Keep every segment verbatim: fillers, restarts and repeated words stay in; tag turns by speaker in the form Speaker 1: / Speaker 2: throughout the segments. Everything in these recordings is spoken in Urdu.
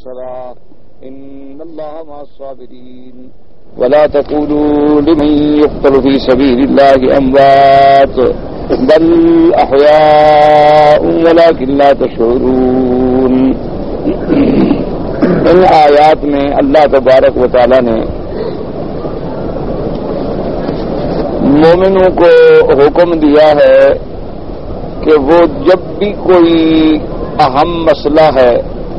Speaker 1: العسرى إن الله مع الصابرين ولا تقولوا لمن يقتل في سبيل الله أموات بل أحياء ولكن لا تشعرون. ان آیات میں اللہ تبارک و تعالی نے مومنوں کو حکم دیا ہے کہ وہ جب بھی کوئی اہم مسئلہ ہے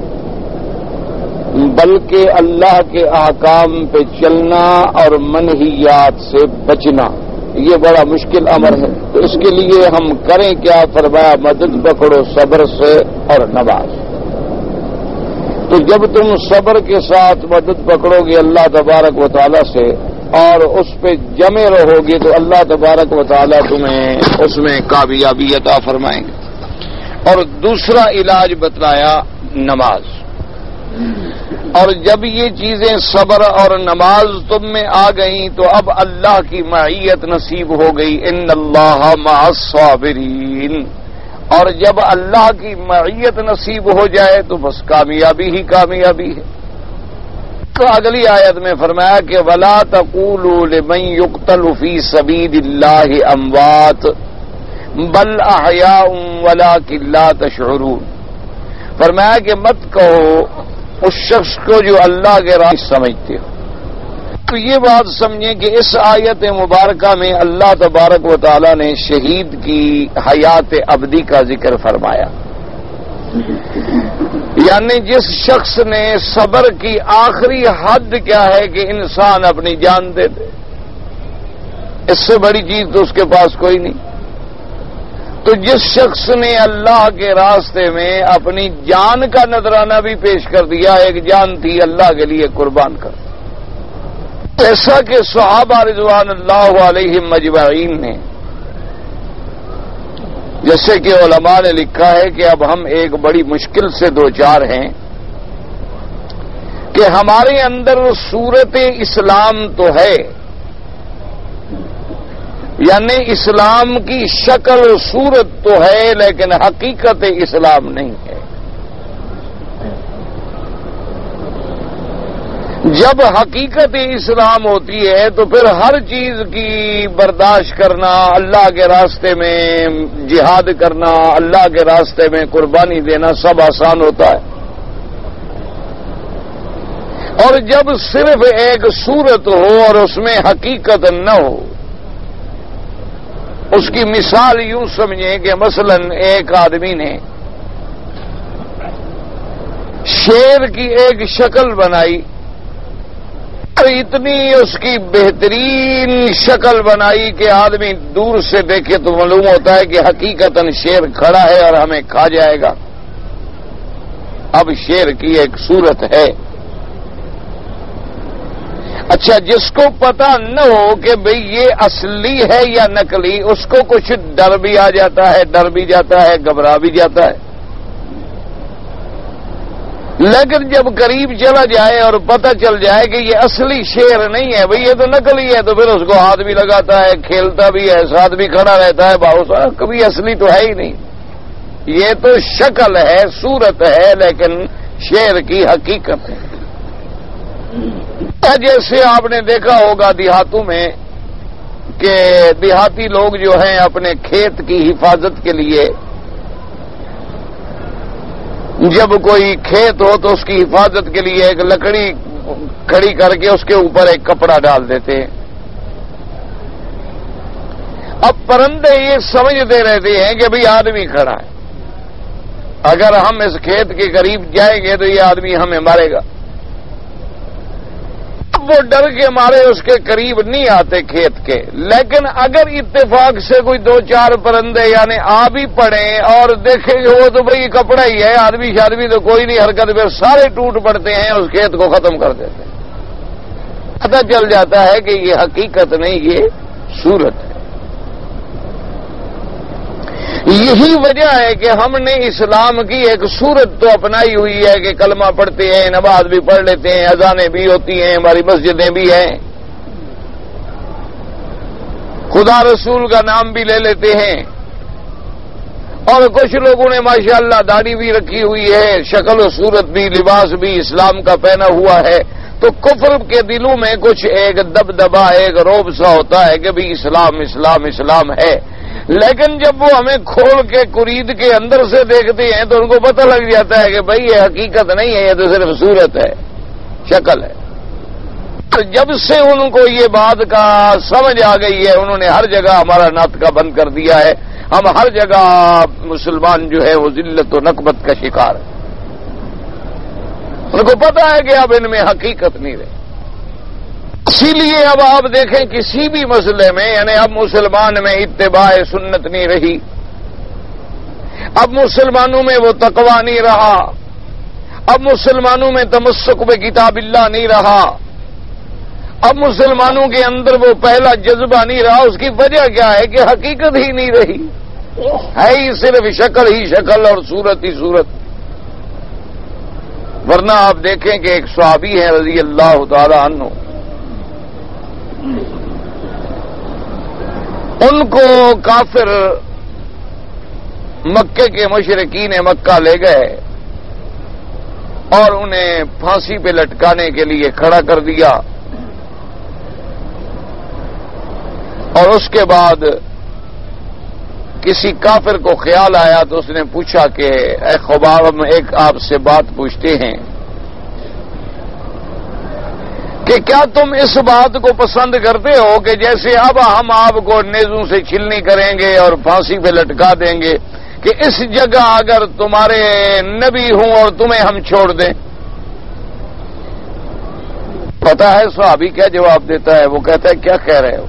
Speaker 1: بلکہ اللہ کے احکام پہ چلنا اور منہیات سے بچنا یہ بڑا مشکل امر ہے، تو اس کے لیے ہم کریں کیا؟ فرمایا مدد پکڑو صبر سے اور نماز. تو جب تم صبر کے ساتھ مدد پکڑو گے اللہ تبارک و تعالی سے اور اس پہ جمے رہو گے تو اللہ تبارک و تعالی تمہیں اس میں کامیابی عطا فرمائیں گے. اور دوسرا علاج بتلایا نماز. اور جب یہ چیزیں صبر اور نماز تم میں آ گئیں تو اب اللہ کی معیت نصیب ہو گئی. ان اللہ مع الصابرین. اور جب اللہ کی معیت نصیب ہو جائے تو بس کامیابی ہی کامیابی ہے. تو اگلی آیت میں فرمایا کہ ولا تقولوا لمن يقتل في سبيل الله اموات بل احیاء ولكن لا تشعرون. فرمایا کہ مت کہو اس شخص کو جو اللہ کے راہ سمجھتے ہو. تو یہ بات سمجھیں کہ اس آیت مبارکہ میں اللہ تبارک و تعالی نے شہید کی حیات ابدی کا ذکر فرمایا. یعنی جس شخص نے صبر کی آخری حد کیا ہے کہ انسان اپنی جان دے دے، اس سے بڑی چیز تو اس کے پاس کوئی نہیں. تو جس شخص نے اللہ کے راستے میں اپنی جان کا نذرانہ بھی پیش کر دیا، ایک جان تھی اللہ کے لیے قربان کر، ایسا کہ صحابہ رضوان اللہ علیہم مجمعین نے، جیسے کہ علماء نے لکھا ہے کہ اب ہم ایک بڑی مشکل سے دوچار ہیں کہ ہمارے اندر صورت اسلام تو ہے، یعنی اسلام کی شکل و صورت تو ہے لیکن حقیقت اسلام نہیں ہے. جب حقیقت اسلام ہوتی ہے تو پھر ہر چیز کی برداشت کرنا، اللہ کے راستے میں جہاد کرنا، اللہ کے راستے میں قربانی دینا سب آسان ہوتا ہے. اور جب صرف ایک صورت ہو اور اس میں حقیقت نہ ہو، اس کی مثال یوں سمجھیں کہ مثلا ایک آدمی نے شیر کی ایک شکل بنائی اور اتنی اس کی بہترین شکل بنائی کہ آدمی دور سے دیکھے تو معلوم ہوتا ہے کہ حقیقتاً شیر کھڑا ہے اور ہمیں کھا جائے گا. اب شیر کی ایک صورت ہے. اچھا، جس کو پتہ نہ ہو کہ بھئی یہ اصلی ہے یا نقلی، اس کو کچھ ڈر بھی آ جاتا ہے، ڈر بھی جاتا ہے، گھبرا بھی جاتا ہے. لیکن جب قریب چلا جائے اور پتہ چل جائے کہ یہ اصلی شیر نہیں ہے، بھئی یہ تو نقلی ہے، تو پھر اس کو ہاتھ بھی لگاتا ہے، کھیلتا بھی ہے، ساتھ بھی کھڑا رہتا ہے. بہت سارا کبھی اصلی تو ہے ہی نہیں، یہ تو شکل ہے، صورت ہے، لیکن شیر کی حقیقت ہے. جیسے آپ نے دیکھا ہوگا دیہاتوں میں کہ دیہاتی لوگ جو ہیں اپنے کھیت کی حفاظت کے لیے جب کوئی کھیت ہو تو اس کی حفاظت کے لیے ایک لکڑی کھڑی کر کے اس کے اوپر ایک کپڑا ڈال دیتے ہیں. اب پرندے یہ سمجھتے رہتے ہیں کہ بھئی آدمی کھڑا ہے، اگر ہم اس کھیت کے قریب جائیں گے تو یہ آدمی ہمیں مارے گا. وہ ڈر کے مارے اس کے قریب نہیں آتے کھیت کے. لیکن اگر اتفاق سے کوئی دو چار پرندے یعنی آ بھی پڑے اور دیکھیں گے وہ تو بھئی کپڑا ہی ہے، آدمی شادمی تو کوئی نہیں، حرکت پہ سارے ٹوٹ پڑتے ہیں، اس کھیت کو ختم کر دیتے ہیں. پتہ چل جاتا ہے کہ یہ حقیقت نہیں، یہ صورت ہے. یہی وجہ ہے کہ ہم نے اسلام کی ایک صورت تو اپنائی ہوئی ہے کہ کلمہ پڑھتے ہیں، نماز بھی پڑھ لیتے ہیں، اذانیں بھی ہوتی ہیں، ہماری مسجدیں بھی ہیں، خدا رسول کا نام بھی لے لیتے ہیں. اور کچھ لوگوں نے ماشاءاللہ داڑھی بھی رکھی ہوئی ہے، شکل و صورت بھی، لباس بھی اسلام کا پہنا ہوا ہے، تو کفر کے دلوں میں کچھ ایک دبدبا، ایک روب سا ہوتا ہے کہ بھی اسلام اسلام اسلام ہے، لیکن جب وہ ہمیں کھول کے قرید کے اندر سے دیکھتے ہیں تو ان کو پتہ لگ جاتا ہے کہ بھئی یہ حقیقت نہیں ہے، یہ تو صرف صورت ہے، شکل ہے۔ جب سے ان کو یہ بات کا سمجھ آ گئی ہے، انہوں نے ہر جگہ ہمارا ناطقہ بند کر دیا ہے، ہم ہر جگہ مسلمان جو ہے وہ ذلت و نکبت کا شکار ہے۔ ان کو پتا ہے کہ اب ان میں حقیقت نہیں رہی، اسی لیے اب آپ دیکھیں کسی بھی مسئلے میں، یعنی اب مسلمان میں اتباع سنت نہیں رہی، اب مسلمانوں میں وہ تقوی نہیں رہا، اب مسلمانوں میں تمسک بکتاب اللہ نہیں رہا، اب مسلمانوں کے اندر وہ پہلا جذبہ نہیں رہا۔ اس کی وجہ کیا ہے کہ حقیقت ہی نہیں رہی، ہے ہی صرف شکل ہی شکل اور صورت ہی صورت۔ ورنہ آپ دیکھیں کہ ایک صحابی ہیں رضی اللہ تعالی عنہ، ان کو کافر مکے کے مشرکین مکہ لے گئے اور انہیں پھانسی پہ لٹکانے کے لیے کھڑا کر دیا، اور اس کے بعد کسی کافر کو خیال آیا تو اس نے پوچھا کہ اے خباب، ہم ایک آپ سے بات پوچھتے ہیں کہ کیا تم اس بات کو پسند کرتے ہو کہ جیسے اب ہم آپ کو نیزوں سے چھلنی کریں گے اور پھانسی پہ لٹکا دیں گے، کہ اس جگہ اگر تمہارے نبی ہوں اور تمہیں ہم چھوڑ دیں؟ پتہ ہے صحابی کیا جواب دیتا ہے؟ وہ کہتا ہے کیا کہہ رہے ہو؟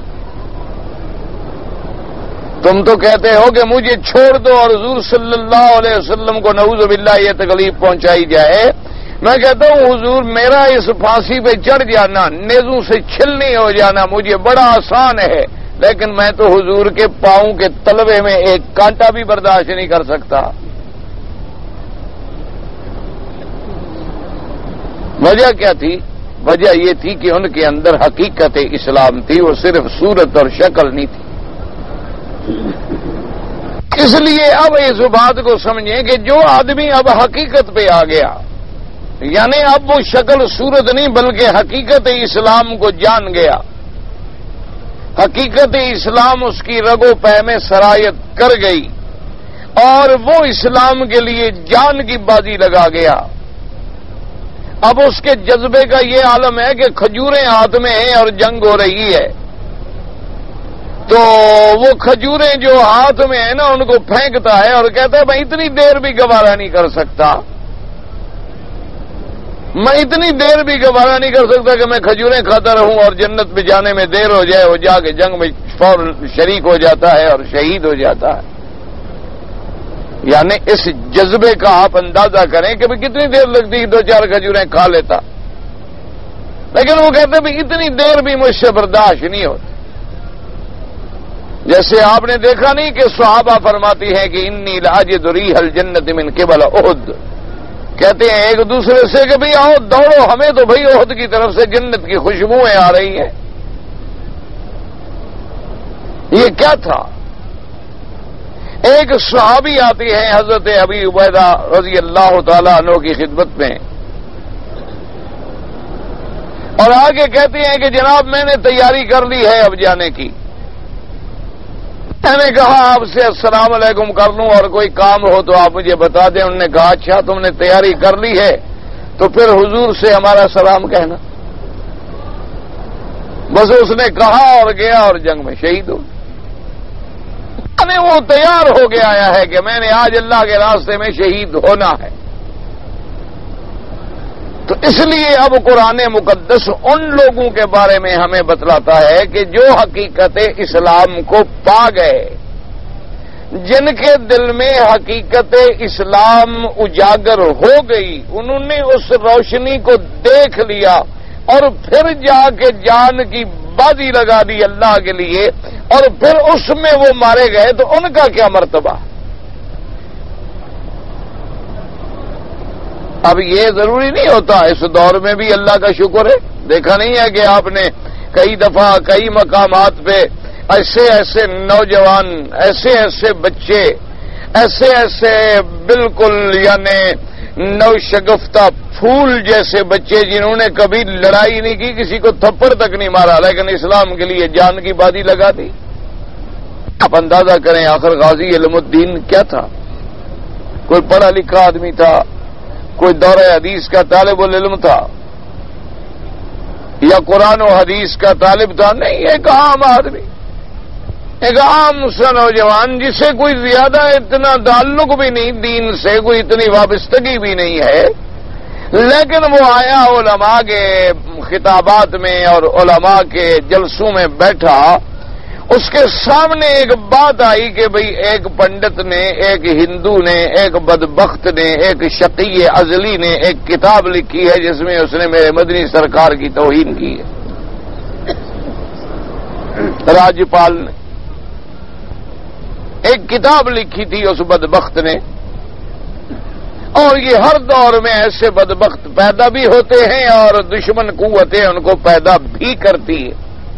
Speaker 1: تم تو کہتے ہو کہ مجھے چھوڑ دو اور حضور صلی اللہ علیہ وسلم کو نعوذ باللہ یہ تکلیف پہنچائی جائے۔ میں کہتا ہوں حضور میرا اس پھانسی پہ چڑھ جانا، نیزوں سے چھلنی ہو جانا مجھے بڑا آسان ہے، لیکن میں تو حضور کے پاؤں کے تلوے میں ایک کانٹا بھی برداشت نہیں کر سکتا۔ وجہ کیا تھی؟ وجہ یہ تھی کہ ان کے اندر حقیقت اسلام تھی، وہ صرف صورت اور شکل نہیں تھی۔ اس لیے اب اس بات کو سمجھیں کہ جو آدمی اب حقیقت پہ آ گیا، یعنی اب وہ شکل صورت نہیں بلکہ حقیقت اسلام کو جان گیا، حقیقت اسلام اس کی رگ و پہ میں سرایت کر گئی اور وہ اسلام کے لیے جان کی بازی لگا گیا۔ اب اس کے جذبے کا یہ عالم ہے کہ کھجوریں ہاتھ میں ہیں اور جنگ ہو رہی ہے، تو وہ کھجوریں جو ہاتھ میں ہیں نا ان کو پھینکتا ہے اور کہتا ہے میں اتنی دیر بھی گوارا نہیں کر سکتا، میں اتنی دیر بھی گوارا نہیں کر سکتا کہ میں کھجوریں کھاتا رہوں اور جنت میں جانے میں دیر ہو جائے، وہ جا کے جنگ میں فوراً شریک ہو جاتا ہے اور شہید ہو جاتا ہے۔ یعنی اس جذبے کا آپ اندازہ کریں کہ کتنی دیر لگتی، دو چار کھجوریں کھا لیتا، لیکن وہ کہتے ہیں اتنی دیر بھی مجھ سے برداشت نہیں ہوتی۔ جیسے آپ نے دیکھا نہیں کہ صحابہ فرماتی ہیں کہ انی لاجد ریح الجنت من قبل احد، کہتے ہیں ایک دوسرے سے کہ بھئی آؤ دوڑو، ہمیں تو بھئی احد کی طرف سے جنت کی خوشبوئیں آ رہی ہیں۔ یہ کیا تھا؟ ایک صحابی آتی ہے حضرت ابی عبیدہ رضی اللہ تعالی عنہ کی خدمت میں اور آگے کہتے ہیں کہ جناب میں نے تیاری کر لی ہے اب جانے کی۔ میں نے کہا آپ سے السلام علیکم کر لوں اور کوئی کام ہو تو آپ مجھے بتا دیں۔ انہوں نے کہا اچھا تم نے تیاری کر لی ہے تو پھر حضور سے ہمارا سلام کہنا۔ بس اس نے کہا اور گیا اور جنگ میں شہید ہو۔ یعنی وہ تیار ہو کے آیا ہے کہ میں نے آج اللہ کے راستے میں شہید ہونا ہے۔ تو اس لیے اب قرآن مقدس ان لوگوں کے بارے میں ہمیں بتلاتا ہے کہ جو حقیقت اسلام کو پا گئے، جن کے دل میں حقیقت اسلام اجاگر ہو گئی، انہوں نے اس روشنی کو دیکھ لیا اور پھر جا کے جان کی بازی لگا دی اللہ کے لیے اور پھر اس میں وہ مارے گئے، تو ان کا کیا مرتبہ؟ اب یہ ضروری نہیں ہوتا، اس دور میں بھی اللہ کا شکر ہے، دیکھا نہیں ہے کہ آپ نے کئی دفعہ کئی مقامات پہ ایسے ایسے نوجوان، ایسے ایسے بچے ایسے ایسے بالکل یعنی نوشگفتہ پھول جیسے بچے جنہوں نے کبھی لڑائی نہیں کی، کسی کو تھپڑ تک نہیں مارا، لیکن اسلام کے لیے جان کی بازی لگا دی. آپ اندازہ کریں آخر غازی علم الدین کیا تھا؟ کوئی پڑھا لکھا آدمی تھا؟ کوئی دورہ حدیث کا طالب العلم تھا یا قرآن و حدیث کا طالب تھا؟ نہیں، ایک عام آدمی، ایک عام سا نوجوان جسے کوئی زیادہ اتنا تعلق بھی نہیں دین سے، کوئی اتنی وابستگی بھی نہیں ہے، لیکن وہ آیا علماء کے خطابات میں اور علماء کے جلسوں میں بیٹھا. اس کے سامنے ایک بات آئی کہ بھئی ایک پنڈت نے، ایک ہندو نے، ایک بدبخت نے، ایک شقی ازلی نے ایک کتاب لکھی ہے جس میں اس نے میرے مدنی سرکار کی توہین کی ہے. راجپال نے ایک کتاب لکھی تھی اس بدبخت نے، اور یہ ہر دور میں ایسے بدبخت پیدا بھی ہوتے ہیں اور دشمن قوتیں ان کو پیدا بھی کرتی ہے.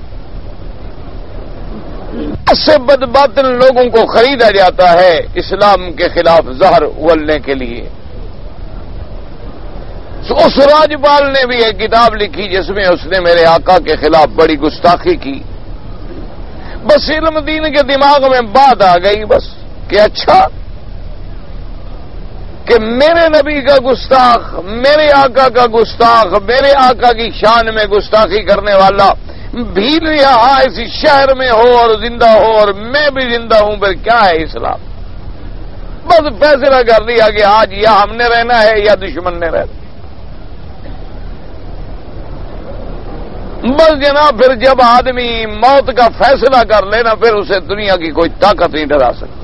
Speaker 1: ایسے بدباطن لوگوں کو خریدا جاتا ہے اسلام کے خلاف زہر اگلنے کے لیے. اس راجپال نے بھی ایک کتاب لکھی جس میں اس نے میرے آقا کے خلاف بڑی گستاخی کی. بس علم دین کے دماغ میں بات آ گئی بس کہ اچھا کہ میرے نبی کا گستاخ، میرے آقا کا گستاخ، میرے آقا کی شان میں گستاخی کرنے والا بھی یہاں اس شہر میں ہو اور زندہ ہو اور میں بھی زندہ ہوں، پھر کیا ہے اسلام؟ بس فیصلہ کر دیا کہ آج یا ہم نے رہنا ہے یا دشمن نے رہنا. بس جناب پھر جب آدمی موت کا فیصلہ کر لینا پھر اسے دنیا کی کوئی طاقت نہیں ڈرا سکتی.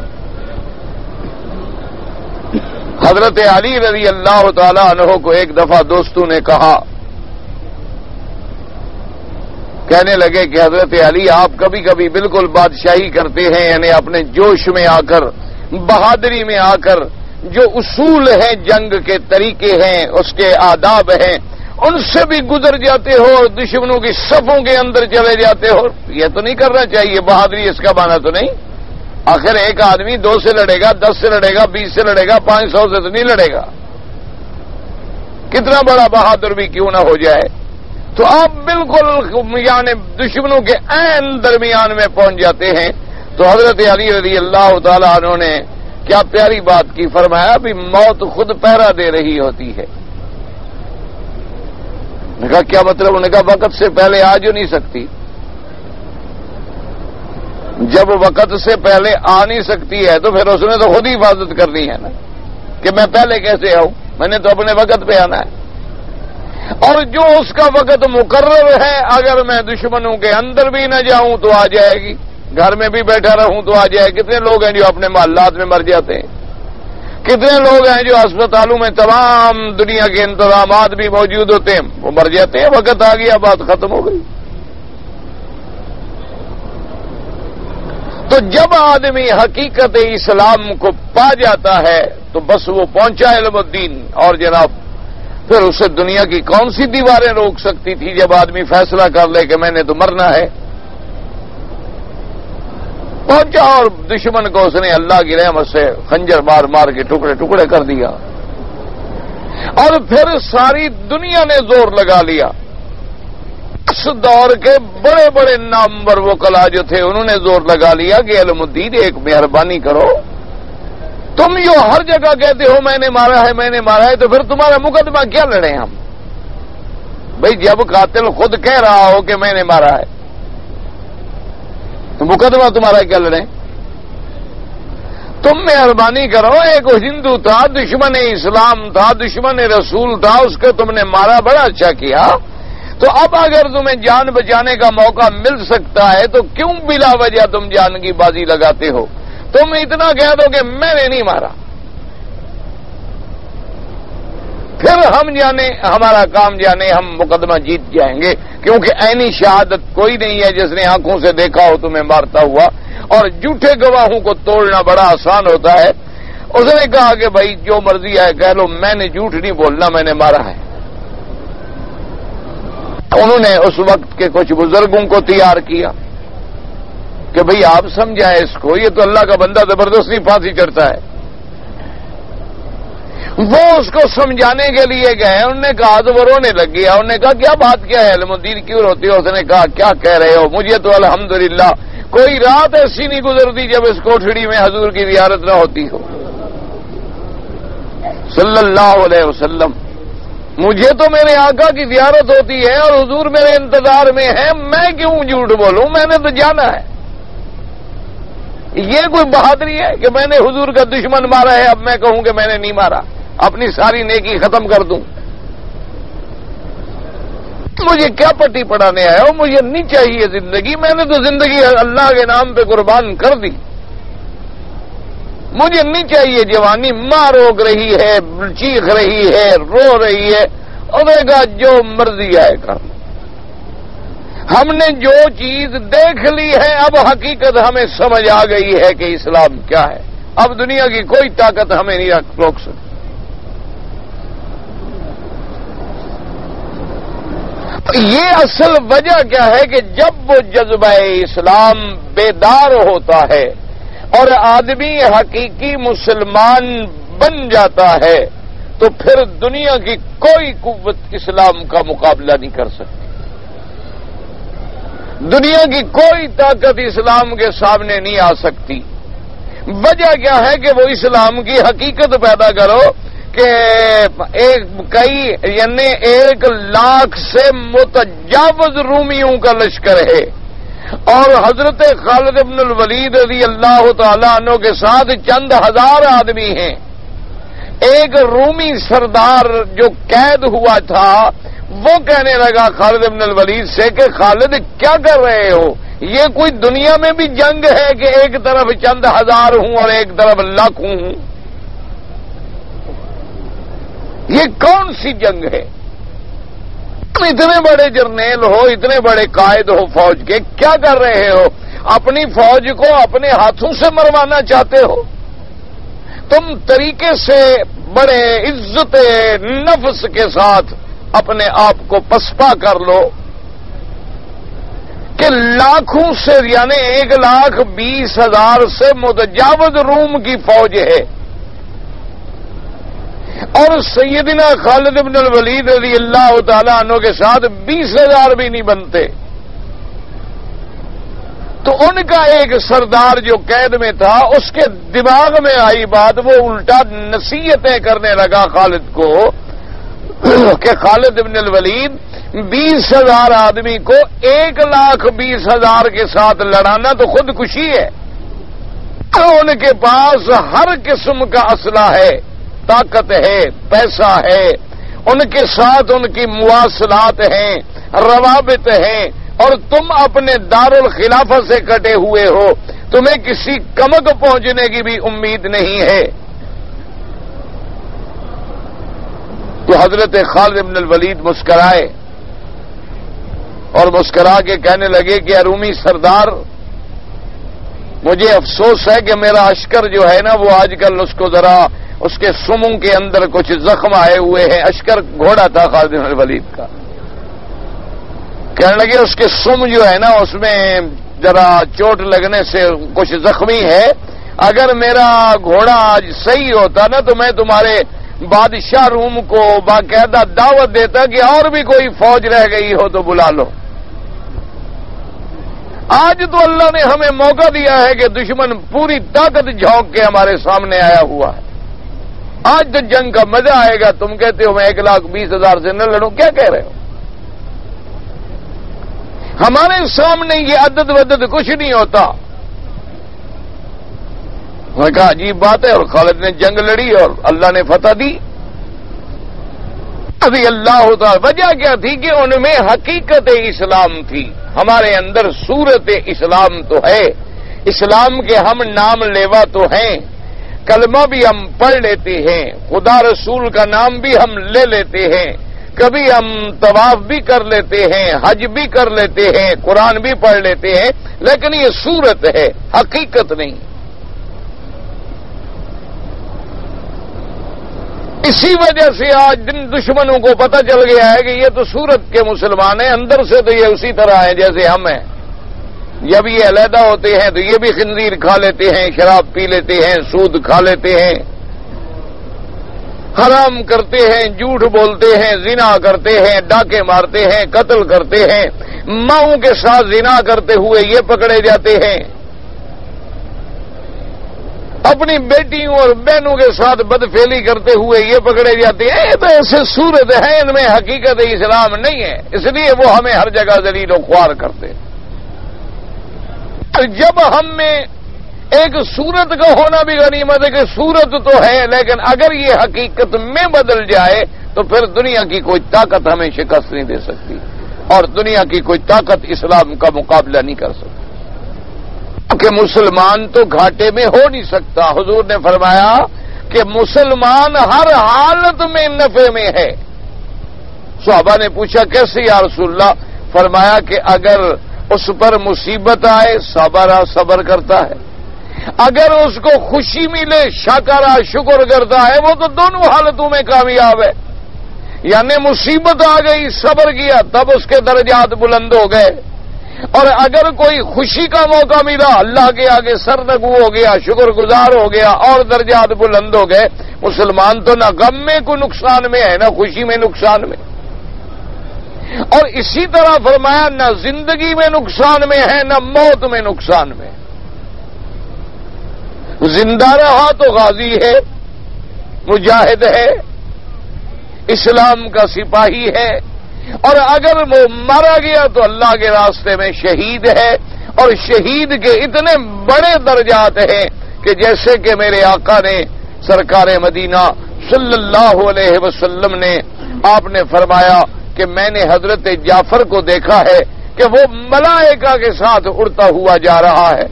Speaker 1: حضرت علی رضی اللہ تعالی عنہ کو ایک دفعہ دوستوں نے کہا، کہنے لگے کہ حضرت علی آپ کبھی کبھی بالکل بادشاہی کرتے ہیں، یعنی اپنے جوش میں آ کر، بہادری میں آ کر جو اصول ہیں، جنگ کے طریقے ہیں، اس کے آداب ہیں، ان سے بھی گزر جاتے ہو اور دشمنوں کی صفوں کے اندر چلے جاتے ہو. یہ تو نہیں کرنا چاہیے، بہادری اس کا معنی تو نہیں. آخر ایک آدمی دو سے لڑے گا، دس سے لڑے گا، بیس سے لڑے گا، پانچ سو سے تو نہیں لڑے گا، کتنا بڑا بہادر بھی کیوں نہ ہو جائے. تو آپ بالکل یعنی دشمنوں کے عین درمیان میں پہنچ جاتے ہیں. تو حضرت علی رضی اللہ تعالی عنہ نے کیا پیاری بات کی، فرمایا بھی موت خود پہرا دے رہی ہوتی ہے. نے کہا کیا مطلب؟ انہوں نے کہا وقت سے پہلے آ جو نہیں سکتی. جب وقت سے پہلے آ نہیں سکتی ہے تو پھر اس نے تو خود ہی حفاظت کرنی ہے نا، کہ میں پہلے کیسے آؤں، میں نے تو اپنے وقت پہ آنا ہے. اور جو اس کا وقت مقرر ہے، اگر میں دشمنوں کے اندر بھی نہ جاؤں تو آ جائے گی، گھر میں بھی بیٹھا رہوں تو آ جائے. کتنے لوگ ہیں جو اپنے محلات میں مر جاتے ہیں، کتنے لوگ ہیں جو اسپتالوں میں تمام دنیا کے انتظامات بھی موجود ہوتے ہیں، وہ مر جاتے ہیں. وقت آ گیا، بات ختم ہو گئی. تو جب آدمی حقیقت اسلام کو پا جاتا ہے تو بس وہ پہنچا علم الدین، اور جناب پھر اسے دنیا کی کون سی دیواریں روک سکتی تھی جب آدمی فیصلہ کر لے کہ میں نے تو مرنا ہے. پہنچا اور دشمن کو اس نے اللہ کی رحمت سے خنجر مار مار کے ٹکڑے ٹکڑے کر دیا. اور پھر ساری دنیا نے زور لگا لیا. اس دور کے بڑے بڑے نامور وکلا جو تھے انہوں نے زور لگا لیا کہ علم الدین ایک مہربانی کرو، تم جو ہر جگہ کہتے ہو میں نے مارا ہے میں نے مارا ہے، تو پھر تمہارا مقدمہ کیا لڑیں ہم؟ بھئی جب قاتل خود کہہ رہا ہو کہ میں نے مارا ہے تو مقدمہ تمہارا کیا لڑیں؟ تم مہربانی کرو، ایک ہندو تھا، دشمن اسلام تھا، دشمن رسول تھا، اس کو تم نے مارا، بڑا اچھا کیا. تو اب اگر تمہیں جان بچانے کا موقع مل سکتا ہے تو کیوں بلا وجہ تم جان کی بازی لگاتے ہو؟ تم اتنا کہہ دو کہ میں نے نہیں مارا، پھر ہم جانے ہمارا کام جانے ہم مقدمہ جیت جائیں گے، کیونکہ عینی شہادت کوئی نہیں ہے جس نے آنکھوں سے دیکھا ہو تمہیں مارتا ہوا، اور جھوٹے گواہوں کو توڑنا بڑا آسان ہوتا ہے. اس نے کہا کہ بھائی جو مرضی ہے کہہ لو، میں نے جھوٹ نہیں بولنا، میں نے مارا ہے. انہوں نے اس وقت کے کچھ بزرگوں کو تیار کیا، کہ بھئی آپ سمجھائیں اس کو، یہ تو اللہ کا بندہ زبردستی پھانسی چڑھتا ہے۔ وہ اس کو سمجھانے کے لیے گئے، انہوں نے کہا تو وہ رونے لگ گیا۔ انہوں نے کہا کیا بات کیا ہے علم الدین کیوں روتی ہو؟ اس نے کہا کیا کہہ رہے ہو، مجھے تو الحمدللہ کوئی رات ایسی نہیں گزرتی جب اس کوٹھڑی میں حضور کی زیارت نہ ہوتی ہو صلی اللہ علیہ وسلم۔ مجھے تو میرے آقا کی زیارت ہوتی ہے اور حضور میرے انتظار میں ہے، میں کیوں جھوٹ بولوں، میں نے تو جانا ہے۔ یہ کوئی بہادری ہے کہ میں نے حضور کا دشمن مارا ہے، اب میں کہوں کہ میں نے نہیں مارا، اپنی ساری نیکی ختم کر دوں؟ مجھے کیا پٹی پڑھانے آیا ہو، مجھے نہیں چاہیے زندگی، میں نے تو زندگی اللہ کے نام پہ قربان کر دی، مجھے نہیں چاہیے جوانی۔ ماں روک رہی ہے، چیخ رہی ہے، رو رہی ہے، اور کہا جو مرضی آئے کر۔ ہم نے جو چیز دیکھ لی ہے، اب حقیقت ہمیں سمجھ آ گئی ہے کہ اسلام کیا ہے، اب دنیا کی کوئی طاقت ہمیں نہیں روک سکتی۔ یہ اصل وجہ کیا ہے کہ جب وہ جذبہ اسلام بیدار ہوتا ہے اور آدمی حقیقی مسلمان بن جاتا ہے تو پھر دنیا کی کوئی قوت اسلام کا مقابلہ نہیں کر سکتی، دنیا کی کوئی طاقت اسلام کے سامنے نہیں آ سکتی۔ وجہ کیا ہے کہ وہ اسلام کی حقیقت پیدا کرو کہ ایک کئی یعنی ایک لاکھ سے متجاوز رومیوں کا لشکر ہے اور حضرت خالد بن الولید رضی اللہ تعالی عنہ کے ساتھ چند ہزار آدمی ہیں۔ ایک رومی سردار جو قید ہوا تھا وہ کہنے لگا خالد بن الولید سے کہ خالد کیا کر رہے ہو، یہ کوئی دنیا میں بھی جنگ ہے کہ ایک طرف چند ہزار ہوں اور ایک طرف لاکھوں ہوں؟ یہ کون سی جنگ ہے؟ تم اتنے بڑے جرنیل ہو، اتنے بڑے قائد ہو فوج کے، کیا کر رہے ہو؟ اپنی فوج کو اپنے ہاتھوں سے مروانا چاہتے ہو؟ تم طریقے سے بڑے عزت نفس کے ساتھ اپنے آپ کو پسپا کر لو کہ لاکھوں سے یعنی ایک لاکھ بیس ہزار سے متجاوز روم کی فوج ہے اور سیدنا خالد بن الولید رضی اللہ تعالی عنہ کے ساتھ بیس ہزار بھی نہیں بنتے۔ تو ان کا ایک سردار جو قید میں تھا اس کے دماغ میں آئی بات، وہ الٹا نصیحتیں کرنے لگا خالد کو کہ خالد بن الولید بیس ہزار آدمی کو ایک لاکھ بیس ہزار کے ساتھ لڑانا تو خودکشی ہے۔ ان کے پاس ہر قسم کا اسلحہ ہے، طاقت ہے، پیسہ ہے، ان کے ساتھ ان کی مواصلات ہیں، روابط ہیں، اور تم اپنے دارالخلافہ سے کٹے ہوئے ہو، تمہیں کسی کمک پہنچنے کی بھی امید نہیں ہے۔ تو حضرت خالد بن الولید مسکرائے اور مسکرا کے کہنے لگے کہ رومی سردار، مجھے افسوس ہے کہ میرا اشکر جو ہے نا وہ آج کل اس کو ذرا اس کے سموں کے اندر کچھ زخم آئے ہوئے ہیں۔ اشکر گھوڑا تھا خالد بن الولید کا، کہنے لگے اس کے سم جو ہے نا اس میں ذرا چوٹ لگنے سے کچھ زخمی ہے، اگر میرا گھوڑا آج صحیح ہوتا نا تو میں تمہارے بادشاہ روم کو باقاعدہ دعوت دیتا کہ اور بھی کوئی فوج رہ گئی ہو تو بلا لو۔ آج تو اللہ نے ہمیں موقع دیا ہے کہ دشمن پوری طاقت جھونک کے ہمارے سامنے آیا ہوا ہے، آج تو جنگ کا مزہ آئے گا۔ تم کہتے ہو میں ایک لاکھ بیس ہزار سے نہ لڑوں، کیا کہہ رہے ہو؟ ہمارے سامنے یہ عدد ودد کچھ نہیں ہوتا۔ میں کہا عجیب بات ہے، اور خالد نے جنگ لڑی اور اللہ نے فتح دی۔ ابھی اللہ ہوتا، وجہ کیا تھی کہ ان میں حقیقت اسلام تھی، ہمارے اندر صورت اسلام تو ہے، اسلام کے ہم نام لیوا تو ہیں، کلمہ بھی ہم پڑھ لیتے ہیں، خدا رسول کا نام بھی ہم لے لیتے ہیں، کبھی ہم طواف بھی کر لیتے ہیں، حج بھی کر لیتے ہیں، قرآن بھی پڑھ لیتے ہیں، لیکن یہ صورت ہے، حقیقت نہیں۔ اسی وجہ سے آج جن دشمنوں کو پتہ چل گیا ہے کہ یہ تو صورت کے مسلمان ہیں، اندر سے تو یہ اسی طرح ہیں جیسے ہم ہیں، جب یہ علیحدہ ہوتے ہیں تو یہ بھی خنزیر کھا لیتے ہیں، شراب پی لیتے ہیں، سود کھا لیتے ہیں، حرام کرتے ہیں، جھوٹ بولتے ہیں، زنا کرتے ہیں، ڈاکے مارتے ہیں، قتل کرتے ہیں، ماؤں کے ساتھ زنا کرتے ہوئے یہ پکڑے جاتے ہیں، اپنی بیٹیوں اور بہنوں کے ساتھ بدفعلی کرتے ہوئے یہ پکڑے جاتے ہیں. یہ تو ایسے صورت ہے، ان میں حقیقت اسلام نہیں ہے، اس لیے وہ ہمیں ہر جگہ ذلیل و خوار کرتے ہیں. جب ہم میں ایک صورت کا ہونا بھی غنیمت ہے کہ صورت تو ہے، لیکن اگر یہ حقیقت میں بدل جائے تو پھر دنیا کی کوئی طاقت ہمیں شکست نہیں دے سکتی، اور دنیا کی کوئی طاقت اسلام کا مقابلہ نہیں کر سکتی. کہ مسلمان تو گھاٹے میں ہو نہیں سکتا. حضور نے فرمایا کہ مسلمان ہر حالت میں نفع میں ہے. صحابہ نے پوچھا کیسے یا رسول اللہ؟ فرمایا کہ اگر اس پر مصیبت آئے صبر صبر کرتا ہے، اگر اس کو خوشی ملے شاکرہ شکر کرتا ہے، وہ تو دونوں حالتوں میں کامیاب ہے. یعنی مصیبت آ گئی صبر کیا تب اس کے درجات بلند ہو گئے، اور اگر کوئی خوشی کا موقع ملا اللہ کے آگے سرنگو ہو گیا، شکر گزار ہو گیا اور درجات بلند ہو گئے. مسلمان تو نہ غم میں کوئی نقصان میں ہے نہ خوشی میں نقصان میں. اور اسی طرح فرمایا نہ زندگی میں نقصان میں ہے نہ موت میں نقصان میں. زندہ رہا تو غازی ہے، مجاہد ہے، اسلام کا سپاہی ہے، اور اگر وہ مارا گیا تو اللہ کے راستے میں شہید ہے. اور شہید کے اتنے بڑے درجات ہیں کہ جیسے کہ میرے آقا نے سرکار مدینہ صلی اللہ علیہ وسلم نے آپ نے فرمایا کہ میں نے حضرت جعفر کو دیکھا ہے کہ وہ ملائکہ کے ساتھ اڑتا ہوا جا رہا ہے.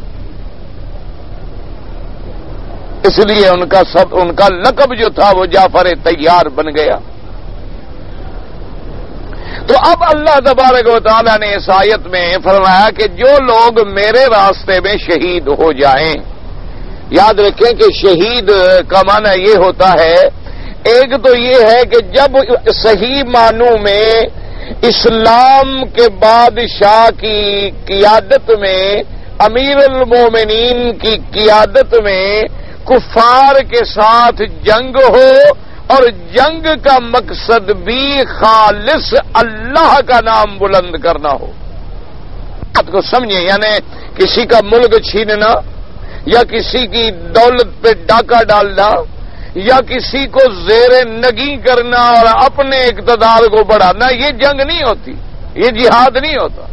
Speaker 1: اس لیے ان کا سب ان کا لقب جو تھا وہ جعفر تیار بن گیا. تو اب اللہ تبارک و تعالیٰ نے اس آیت میں فرمایا کہ جو لوگ میرے راستے میں شہید ہو جائیں، یاد رکھیں کہ شہید کا معنی یہ ہوتا ہے، ایک تو یہ ہے کہ جب صحیح معنوں میں اسلام کے بادشاہ کی قیادت میں، امیر المومنین کی قیادت میں کفار کے ساتھ جنگ ہو، اور جنگ کا مقصد بھی خالص اللہ کا نام بلند کرنا ہو. بات کو سمجھیں، یعنی کسی کا ملک چھیننا یا کسی کی دولت پہ ڈاکہ ڈالنا یا کسی کو زیر نگی کرنا اور اپنے اقتدار کو بڑھانا، یہ جنگ نہیں ہوتی، یہ جہاد نہیں ہوتا.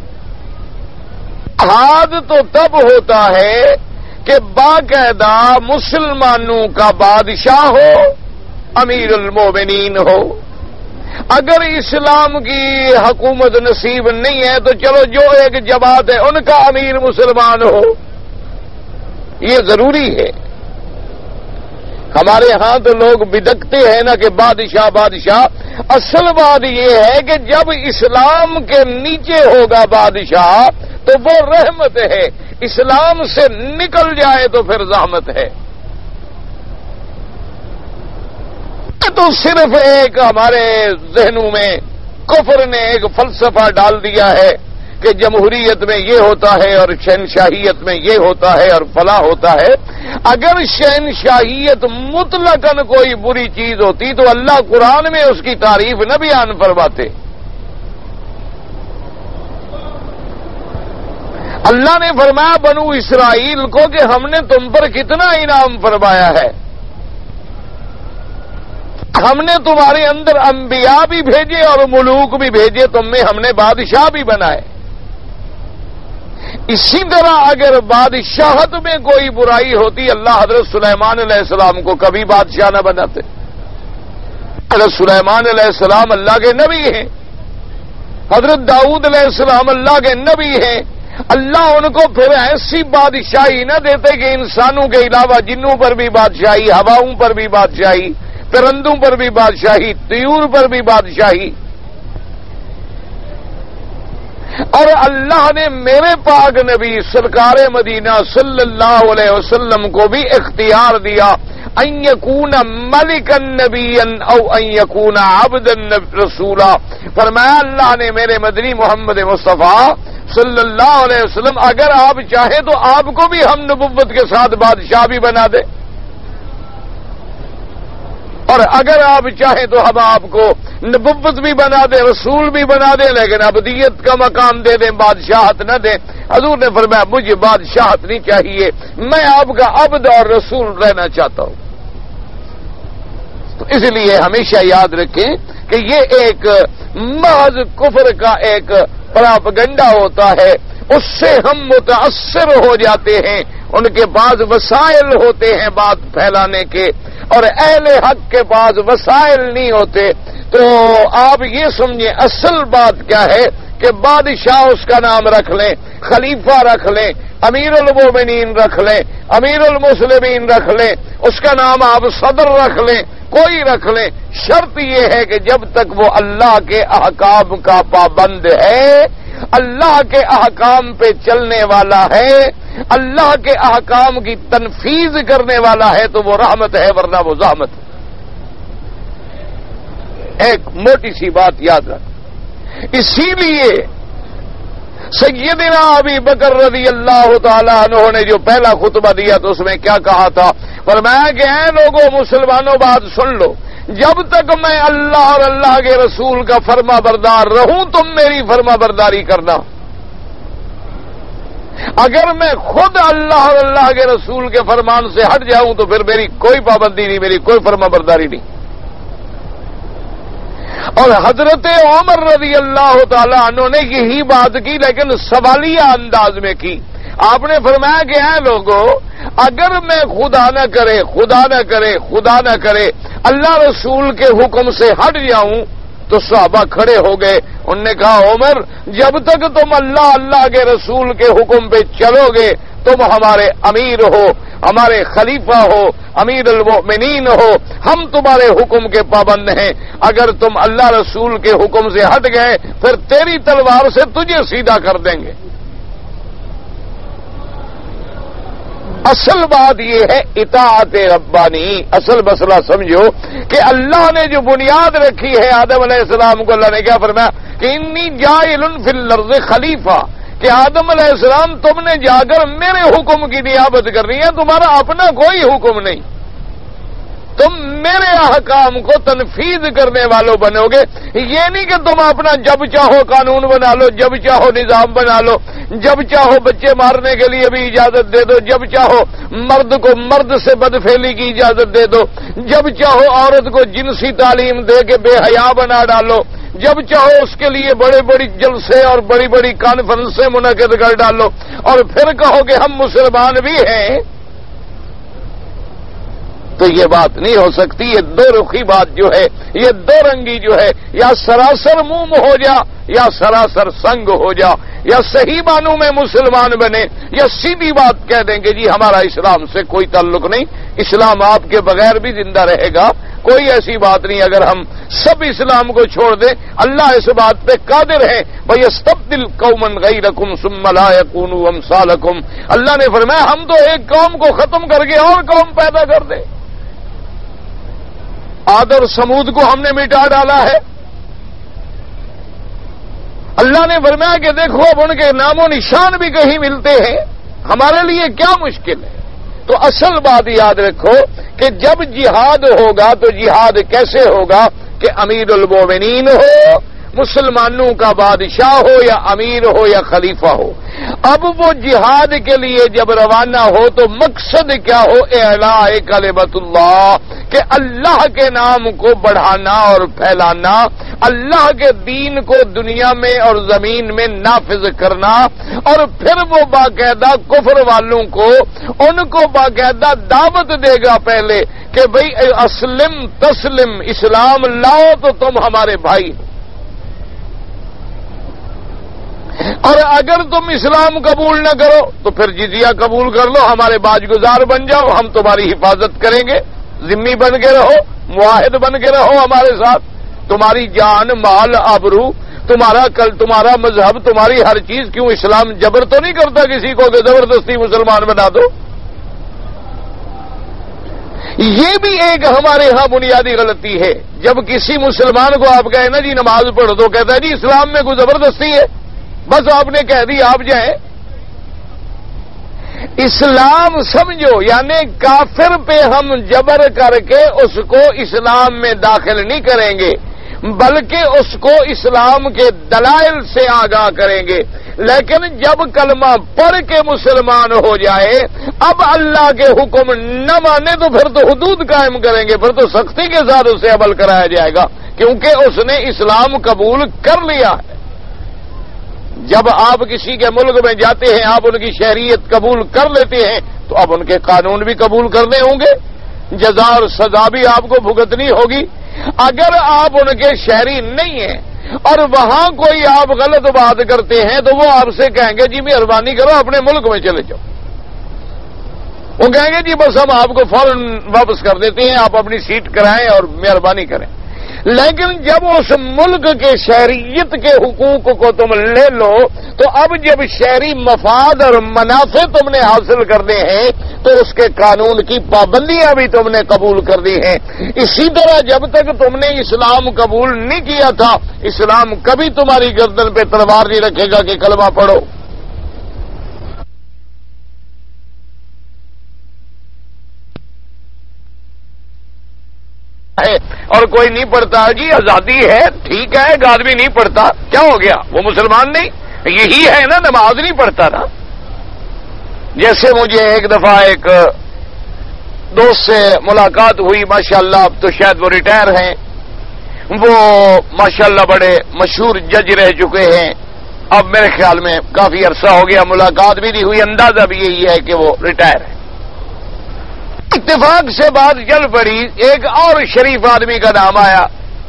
Speaker 1: جہاد تو تب ہوتا ہے کہ باقاعدہ مسلمانوں کا بادشاہ ہو، امیر المومنین ہو. اگر اسلام کی حکومت نصیب نہیں ہے تو چلو جو ایک جماعت ہے ان کا امیر مسلمان ہو، یہ ضروری ہے. ہمارے ہاں تو لوگ بدکتے ہیں نا کہ بادشاہ بادشاہ. اصل بات یہ ہے کہ جب اسلام کے نیچے ہوگا بادشاہ تو وہ رحمت ہے، اسلام سے نکل جائے تو پھر زحمت ہے. تو صرف ایک ہمارے ذہنوں میں کفر نے ایک فلسفہ ڈال دیا ہے کہ جمہوریت میں یہ ہوتا ہے اور شہنشاہیت میں یہ ہوتا ہے اور فلاں ہوتا ہے. اگر شہنشاہیت مطلقاً کوئی بری چیز ہوتی تو اللہ قرآن میں اس کی تعریف نہ بیان فرماتے. اللہ نے فرمایا بنو اسرائیل کو کہ ہم نے تم پر کتنا انعام فرمایا ہے، ہم نے تمہارے اندر انبیاء بھی بھیجے اور ملوک بھی بھیجے، تم میں ہم نے بادشاہ بھی بنائے. اسی طرح اگر بادشاہت میں کوئی برائی ہوتی اللہ حضرت سلیمان علیہ السلام کو کبھی بادشاہ نہ بناتے. حضرت سلیمان علیہ السلام اللہ کے نبی ہیں، حضرت داؤد علیہ السلام اللہ کے نبی ہیں. اللہ ان کو پھر ایسی بادشاہی نہ دیتے کہ انسانوں کے علاوہ جنوں پر بھی بادشاہی، ہواؤں پر بھی بادشاہی، پرندوں پر بھی بادشاہی، طیور پر بھی بادشاہی. اور اللہ نے میرے پاک نبی سرکار مدینہ صلی اللہ علیہ وسلم کو بھی اختیار دیا ان یکون ملکا نبیا او ان یکون عبدا رسولا. فرمایا اللہ نے میرے مدنی محمد مصطفیٰ صلی اللہ علیہ وسلم اگر آپ چاہیں تو آپ کو بھی ہم نبوت کے ساتھ بادشاہ بھی بنا دیں، اور اگر آپ چاہیں تو ہم آپ کو نبوت بھی بنا دیں، رسول بھی بنا دیں، لیکن ابدیت کا مقام دے دیں، بادشاہت نہ دیں۔ حضور نے فرمایا مجھے بادشاہت نہیں چاہیے، میں آپ کا عبد اور رسول رہنا چاہتا ہوں۔ تو اس لیے ہمیشہ یاد رکھیں کہ یہ ایک محض کفر کا ایک پراپگنڈا ہوتا ہے، اس سے ہم متاثر ہو جاتے ہیں، ان کے پاس وسائل ہوتے ہیں بات پھیلانے کے، اور اہل حق کے پاس وسائل نہیں ہوتے۔ تو آپ یہ سمجھیں اصل بات کیا ہے کہ بادشاہ اس کا نام رکھ لیں، خلیفہ رکھ لیں، امیر المومنین رکھ لیں، امیر المسلمین رکھ لیں، اس کا نام آپ صدر رکھ لیں، کوئی رکھ لیں، شرط یہ ہے کہ جب تک وہ اللہ کے احکام کا پابند ہے، اللہ کے احکام پہ چلنے والا ہے، اللہ کے احکام کی تنفیذ کرنے والا ہے تو وہ رحمت ہے، ورنہ وہ زحمت ہے۔ ایک موٹی سی بات یاد رکھ، اسی لیے سیدنا ابی بکر رضی اللہ تعالیٰ عنہ نے جو پہلا خطبہ دیا تو اس میں کیا کہا تھا؟ فرمایا کہ اے لوگوں مسلمانوں بات سن لو، جب تک میں اللہ اور اللہ کے رسول کا فرما بردار رہوں تم میری فرما برداری کرنا، اگر میں خود اللہ اور اللہ کے رسول کے فرمان سے ہٹ جاؤں تو پھر میری کوئی پابندی نہیں، میری کوئی فرما برداری نہیں۔ اور حضرت عمر رضی اللہ تعالی عنہ نے یہی بات کی، لیکن سوالیہ انداز میں کی۔ آپ نے فرمایا کہ اے لوگوں اگر میں خدا نہ کرے خدا نہ کرے خدا نہ کرے اللہ رسول کے حکم سے ہٹ جاؤں تو صحابہ کھڑے ہو گئے، انہوں نے کہا عمر جب تک تم اللہ اللہ کے رسول کے حکم پہ چلو گے تم ہمارے امیر ہو، ہمارے خلیفہ ہو، امیر المؤمنین ہو، ہم تمہارے حکم کے پابند ہیں، اگر تم اللہ رسول کے حکم سے ہٹ گئے پھر تیری تلوار سے تجھے سیدھا کر دیں گے۔ اصل بات یہ ہے اطاعت ربانی، اصل مسئلہ سمجھو کہ اللہ نے جو بنیاد رکھی ہے آدم علیہ السلام کو اللہ نے کیا فرمایا کہ انی جاعل فی الارض خلیفہ، کہ آدم علیہ السلام تم نے جا کر میرے حکم کی نیابت کرنی ہے، تمہارا اپنا کوئی حکم نہیں، تم میرے احکام کو تنفیذ کرنے والوں بنو گے۔ یہ نہیں کہ تم اپنا جب چاہو قانون بنا لو، جب چاہو نظام بنا لو، جب چاہو بچے مارنے کے لیے بھی اجازت دے دو، جب چاہو مرد کو مرد سے بدفعلی کی اجازت دے دو، جب چاہو عورت کو جنسی تعلیم دے کے بے حیا بنا ڈالو، جب چاہو اس کے لیے بڑے بڑی جلسے اور بڑی بڑی کانفرنسیں منعقد کر ڈالو، اور پھر کہو کہ ہم مسلمان بھی ہیں، تو یہ بات نہیں ہو سکتی۔ یہ دو رخی بات جو ہے، یہ دو رنگی جو ہے، یا سراسر موم ہو جا یا سراسر سنگ ہو جا، یا صحیح معنوں میں مسلمان بنے یا سیدھی بات کہہ دیں کہ جی ہمارا اسلام سے کوئی تعلق نہیں، اسلام آپ کے بغیر بھی زندہ رہے گا، کوئی ایسی بات نہیں۔ اگر ہم سب اسلام کو چھوڑ دیں اللہ اس بات پہ قادر ہے وَيَسْتَبْدِلْ قَوْمًا غَيْرَكُمْ ثُمَّ لَا يَكُونُوا أَمْثَالَكُمْ، اللہ نے فرمایا ہم تو ایک قوم کو ختم کر کے اور قوم پیدا کر دیں۔ عاد اور سمود کو ہم نے مٹا ڈالا ہے، اللہ نے فرمایا کہ دیکھو اب ان کے نام و نشان بھی کہیں ملتے ہیں، ہمارے لیے کیا مشکل ہے۔ تو اصل بات یاد رکھو کہ جب جہاد ہوگا تو جہاد کیسے ہوگا کہ امیر المومنین ہو، مسلمانوں کا بادشاہ ہو یا امیر ہو یا خلیفہ ہو۔ اب وہ جہاد کے لیے جب روانہ ہو تو مقصد کیا ہو؟ اعلاء کلمت اللہ، کہ اللہ کے نام کو بڑھانا اور پھیلانا، اللہ کے دین کو دنیا میں اور زمین میں نافذ کرنا، اور پھر وہ باقاعدہ کفر والوں کو ان کو باقاعدہ دعوت دے گا پہلے کہ بھئی اسلم تسلم، اسلام لاؤ تو تم ہمارے بھائی ہو، اور اگر تم اسلام قبول نہ کرو تو پھر جزیہ قبول کر لو، ہمارے باج گزار بن جاؤ، ہم تمہاری حفاظت کریں گے، ذمہ بن کے رہو، معاہد بن کے رہو ہمارے ساتھ، تمہاری جان مال آبرو تمہارا کل تمہارا مذہب تمہاری ہر چیز، کیوں اسلام جبر تو نہیں کرتا کسی کو کہ زبردستی مسلمان بنا دو۔ یہ بھی ایک ہمارے ہاں بنیادی غلطی ہے، جب کسی مسلمان کو آپ کہیں نا جی نماز پڑھ دو، کہتا ہے جی اسلام میں کوئی زبردستی ہے، بس آپ نے کہہ دی آپ جائیں. اسلام سمجھو یعنی کافر پہ ہم جبر کر کے اس کو اسلام میں داخل نہیں کریں گے، بلکہ اس کو اسلام کے دلائل سے آگاہ کریں گے. لیکن جب کلمہ پڑھ کے مسلمان ہو جائے، اب اللہ کے حکم نہ مانے تو پھر تو حدود قائم کریں گے، پھر تو سختی کے ساتھ اسے عمل کرایا جائے گا، کیونکہ اس نے اسلام قبول کر لیا ہے. جب آپ کسی کے ملک میں جاتے ہیں، آپ ان کی شہریت قبول کر لیتے ہیں، تو اب ان کے قانون بھی قبول کرنے ہوں گے، جزا اور سزا بھی آپ کو بھگتنی ہوگی. اگر آپ ان کے شہری نہیں ہیں اور وہاں کوئی آپ غلط بات کرتے ہیں تو وہ آپ سے کہیں گے جی مہربانی کرو اپنے ملک میں چلے جاؤ. وہ کہیں گے جی بس ہم آپ کو فوراً واپس کر دیتے ہیں، آپ اپنی سیٹ کرائیں اور مہربانی کریں. لیکن جب اس ملک کے شہریت کے حقوق کو تم لے لو تو اب جب شہری مفاد اور منافع تم نے حاصل کرنے ہیں تو اس کے قانون کی پابندیاں بھی تم نے قبول کر دی ہیں. اسی طرح جب تک تم نے اسلام قبول نہیں کیا تھا، اسلام کبھی تمہاری گردن پہ تلوار نہیں رکھے گا کہ کلمہ پڑھو. اور کوئی نہیں پڑھتا جی آزادی ہے، ٹھیک ہے، ایک آدمی نہیں پڑھتا، کیا ہو گیا؟ وہ مسلمان نہیں، یہی ہے نا، نماز نہیں پڑھتا نا. جیسے مجھے ایک دفعہ ایک دوست سے ملاقات ہوئی، ماشاءاللہ اب تو شاید وہ ریٹائر ہیں، وہ ماشاءاللہ بڑے مشہور جج رہ چکے ہیں. اب میرے خیال میں کافی عرصہ ہو گیا، ملاقات بھی نہیں ہوئی، اندازہ بھی یہی ہے کہ وہ ریٹائر ہے. اتفاق سے بات چل پڑی، ایک اور شریف آدمی کا نام آیا،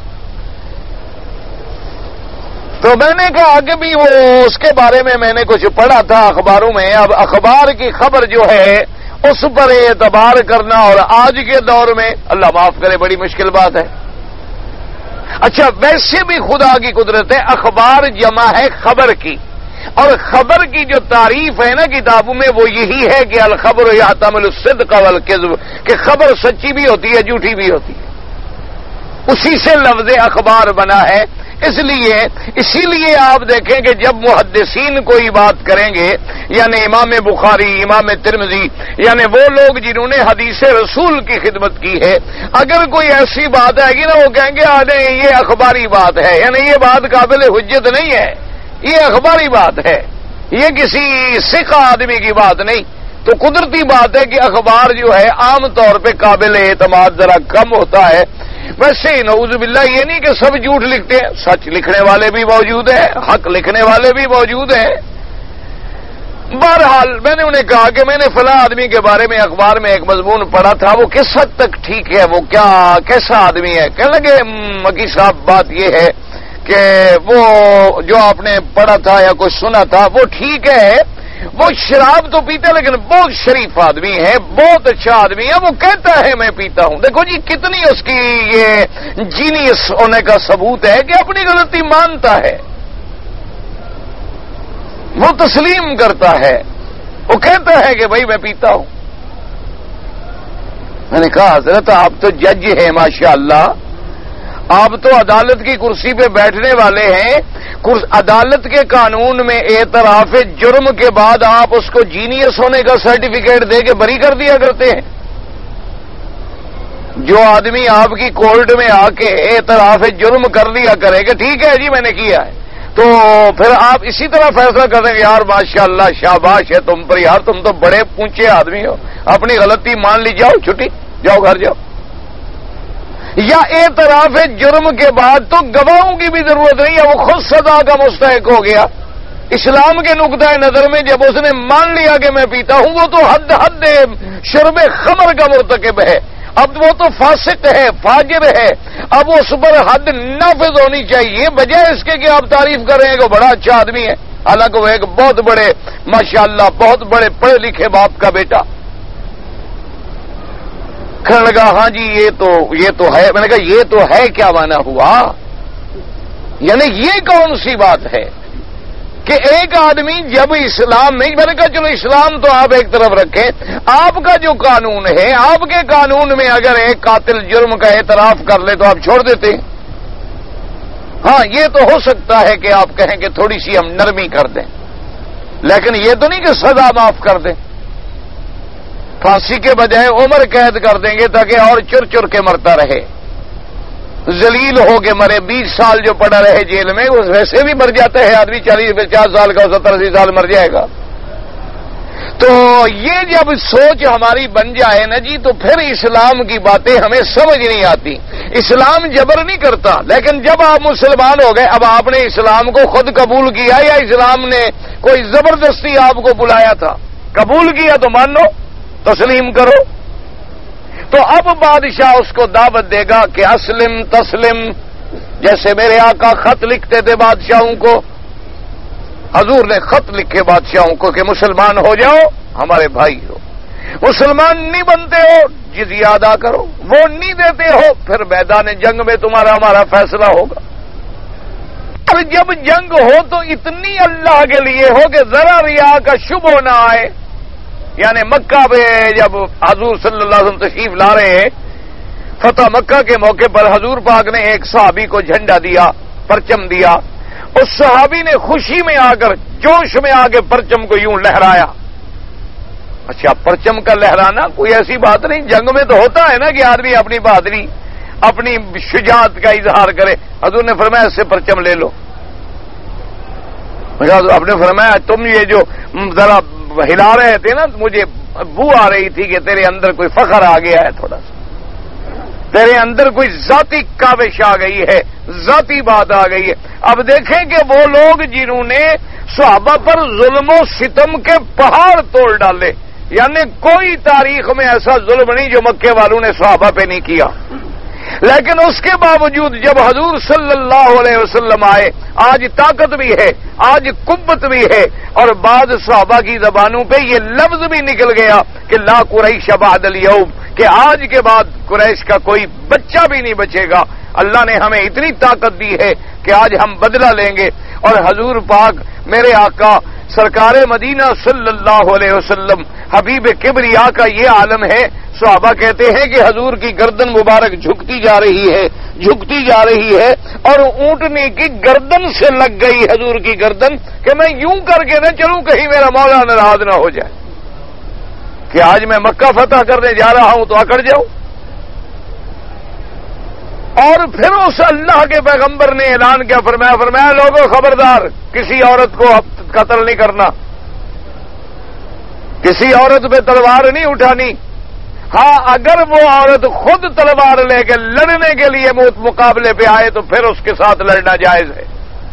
Speaker 1: تو میں نے کہا کہ بھی وہ اس کے بارے میں میں نے کچھ پڑھا تھا اخباروں میں. اب اخبار کی خبر جو ہے اس پر اعتبار کرنا اور آج کے دور میں اللہ معاف کرے بڑی مشکل بات ہے. اچھا ویسے بھی خدا کی قدرت ہے، اخبار جمع ہے خبر کی، اور خبر کی جو تعریف ہے نا کتابوں میں وہ یہی ہے کہ الخبر یحتمل الصدق والکذب، کہ خبر سچی بھی ہوتی ہے جھوٹی بھی ہوتی ہے. اسی سے لفظ اخبار بنا ہے. اس لیے اسی لیے آپ دیکھیں کہ جب محدثین کوئی بات کریں گے، یعنی امام بخاری، امام ترمذی، یعنی وہ لوگ جنہوں نے حدیث رسول کی خدمت کی ہے، اگر کوئی ایسی بات آئے گی نا وہ کہیں گے آ نہیں یہ اخباری بات ہے، یعنی یہ بات قابل حجت نہیں ہے، یہ اخباری بات ہے، یہ کسی سکھ آدمی کی بات نہیں. تو قدرتی بات ہے کہ اخبار جو ہے عام طور پہ قابل اعتماد ذرا کم ہوتا ہے. ویسے نعوذ باللہ یہ نہیں کہ سب جھوٹ لکھتے ہیں، سچ لکھنے والے بھی موجود ہیں، حق لکھنے والے بھی موجود ہیں. بہرحال میں نے انہیں کہا کہ میں نے فلاں آدمی کے بارے میں اخبار میں ایک مضمون پڑھا تھا، وہ کس حد تک ٹھیک ہے، وہ کیا کیسا آدمی ہے؟ کہنے لگے مکی صاحب بات یہ ہے کہ وہ جو آپ نے پڑھا تھا یا کچھ سنا تھا وہ ٹھیک ہے، وہ شراب تو پیتا ہے لیکن بہت شریف آدمی ہے، بہت اچھا آدمی ہے، وہ کہتا ہے میں پیتا ہوں. دیکھو جی کتنی اس کی یہ جینیس ہونے کا ثبوت ہے کہ اپنی غلطی مانتا ہے، وہ تسلیم کرتا ہے، وہ کہتا ہے کہ بھائی میں پیتا ہوں. میں نے کہا حضرت آپ تو جج ہیں ماشاءاللہ، آپ تو عدالت کی کرسی پہ بیٹھنے والے ہیں، عدالت کے قانون میں اعتراف جرم کے بعد آپ اس کو جینیس ہونے کا سرٹیفکیٹ دے کے بری کر دیا کرتے ہیں. جو آدمی آپ کی کورٹ میں آ کے اعتراف جرم کر لیا کرے کہ ٹھیک ہے جی میں نے کیا ہے، تو پھر آپ اسی طرح فیصلہ کر دیں گے یار ماشاءاللہ شاباش ہے تم پر، یار تم تو بڑے اونچے آدمی ہو، اپنی غلطی مان لی، جاؤ چھٹی، جاؤ گھر جاؤ. یا اعتراف جرم کے بعد تو گواہوں کی بھی ضرورت نہیں ہے، وہ خود سزا کا مستحق ہو گیا. اسلام کے نقطۂ نظر میں جب اس نے مان لیا کہ میں پیتا ہوں، وہ تو حد حد شرب خمر کا مرتکب ہے، اب وہ تو فاسق ہے، فاجر ہے، اب اس پر حد نافذ ہونی چاہیے، بجائے اس کے کہ آپ تعریف کر رہے ہیں کہ بڑا اچھا آدمی ہے، حالانکہ وہ ایک بہت بڑے ماشاءاللہ بہت بڑے پڑھے لکھے باپ کا بیٹا. کہنے لگا ہاں جی یہ تو یہ تو ہے. میں نے کہا یہ تو ہے کیا مانا ہوا؟ یعنی یہ کون سی بات ہے کہ ایک آدمی جب اسلام نہیں، میں نے کہا چلو اسلام تو آپ ایک طرف رکھیں، آپ کا جو قانون ہے، آپ کے قانون میں اگر ایک قاتل جرم کا اعتراف کر لے تو آپ چھوڑ دیتے ہیں. ہاں یہ تو ہو سکتا ہے کہ آپ کہیں کہ تھوڑی سی ہم نرمی کر دیں، لیکن یہ تو نہیں کہ سزا معاف کر دیں، پھانسی کے بجائے عمر قید کر دیں گے تاکہ اور چر چر کے مرتا رہے، ذلیل ہو کے مرے، بیس سال جو پڑا رہے جیل میں، وہ ویسے بھی مر جاتا ہے آدمی، چالیس پچاس سال کا ستر اسی سال مر جائے گا۔ تو یہ جب سوچ ہماری بن جائے نا جی، تو پھر اسلام کی باتیں ہمیں سمجھ نہیں آتی۔ اسلام جبر نہیں کرتا، لیکن جب آپ مسلمان ہو گئے، اب آپ نے اسلام کو خود قبول کیا یا اسلام نے کوئی زبردستی آپ کو بلایا تھا؟ قبول کیا تو مانو، تسلیم کرو۔ تو اب بادشاہ اس کو دعوت دے گا کہ اسلم تسلم، جیسے میرے آقا خط لکھتے تھے بادشاہوں کو، حضور نے خط لکھے بادشاہوں کو کہ مسلمان ہو جاؤ، ہمارے بھائی ہو، مسلمان نہیں بنتے ہو جزیہ ادا کرو، وہ نہیں دیتے ہو پھر میدان جنگ میں تمہارا ہمارا فیصلہ ہوگا۔ اور جب جنگ ہو تو اتنی اللہ کے لیے ہو کہ ذرا ریا کا شبہ نہ آئے۔ یعنی مکہ میں جب حضور صلی اللہ علیہ وسلم تشریف لا رہے ہیں، فتح مکہ کے موقع پر حضور پاک نے ایک صحابی کو جھنڈا دیا، پرچم دیا، اس صحابی نے خوشی میں آ کر، جوش میں آ کے پرچم کو یوں لہرایا۔ اچھا، پرچم کا لہرانا کوئی ایسی بات نہیں، جنگ میں تو ہوتا ہے نا کہ آدمی اپنی بہادری، اپنی شجاعت کا اظہار کرے۔ حضور نے فرمایا اس سے پرچم لے لو۔ آپ نے فرمایا تم یہ جو ذرا ہلا رہے تھے نا، مجھے بو آ رہی تھی کہ تیرے اندر کوئی فخر آ گیا ہے، تھوڑا سا تیرے اندر کوئی ذاتی کاوش آ گئی ہے، ذاتی بات آ گئی ہے۔ اب دیکھیں کہ وہ لوگ جنہوں نے صحابہ پر ظلم و ستم کے پہاڑ توڑ ڈالے، یعنی کوئی تاریخ میں ایسا ظلم نہیں جو مکے والوں نے صحابہ پہ نہیں کیا، لیکن اس کے باوجود جب حضور صلی اللہ علیہ وسلم آئے، آج طاقت بھی ہے، آج قوت بھی ہے، اور بعض صحابہ کی زبانوں پہ یہ لفظ بھی نکل گیا کہ لا قریش بعد الیوم، کہ آج کے بعد قریش کا کوئی بچہ بھی نہیں بچے گا۔ اللہ نے ہمیں اتنی طاقت دی ہے کہ آج ہم بدلہ لیں گے۔ اور حضور پاک میرے آقا سرکار مدینہ صلی اللہ علیہ وسلم حبیب کبریا کا یہ عالم ہے، صحابہ کہتے ہیں کہ حضور کی گردن مبارک جھکتی جا رہی ہے، جھکتی جا رہی ہے، اور اونٹنے کی گردن سے لگ گئی حضور کی گردن کہ میں یوں کر کے نہ چلوں کہیں میرا مولا ناراض نہ ہو جائے کہ آج میں مکہ فتح کرنے جا رہا ہوں تو اکڑ جاؤں۔ اور پھر اس اللہ کے پیغمبر نے اعلان کیا، فرمایا فرمایا لوگوں خبردار، کسی عورت کو قتل نہیں کرنا، کسی عورت پہ تلوار نہیں اٹھانی، ہاں اگر وہ عورت خود تلوار لے کے لڑنے کے لیے مقابلے پہ آئے تو پھر اس کے ساتھ لڑنا جائز ہے،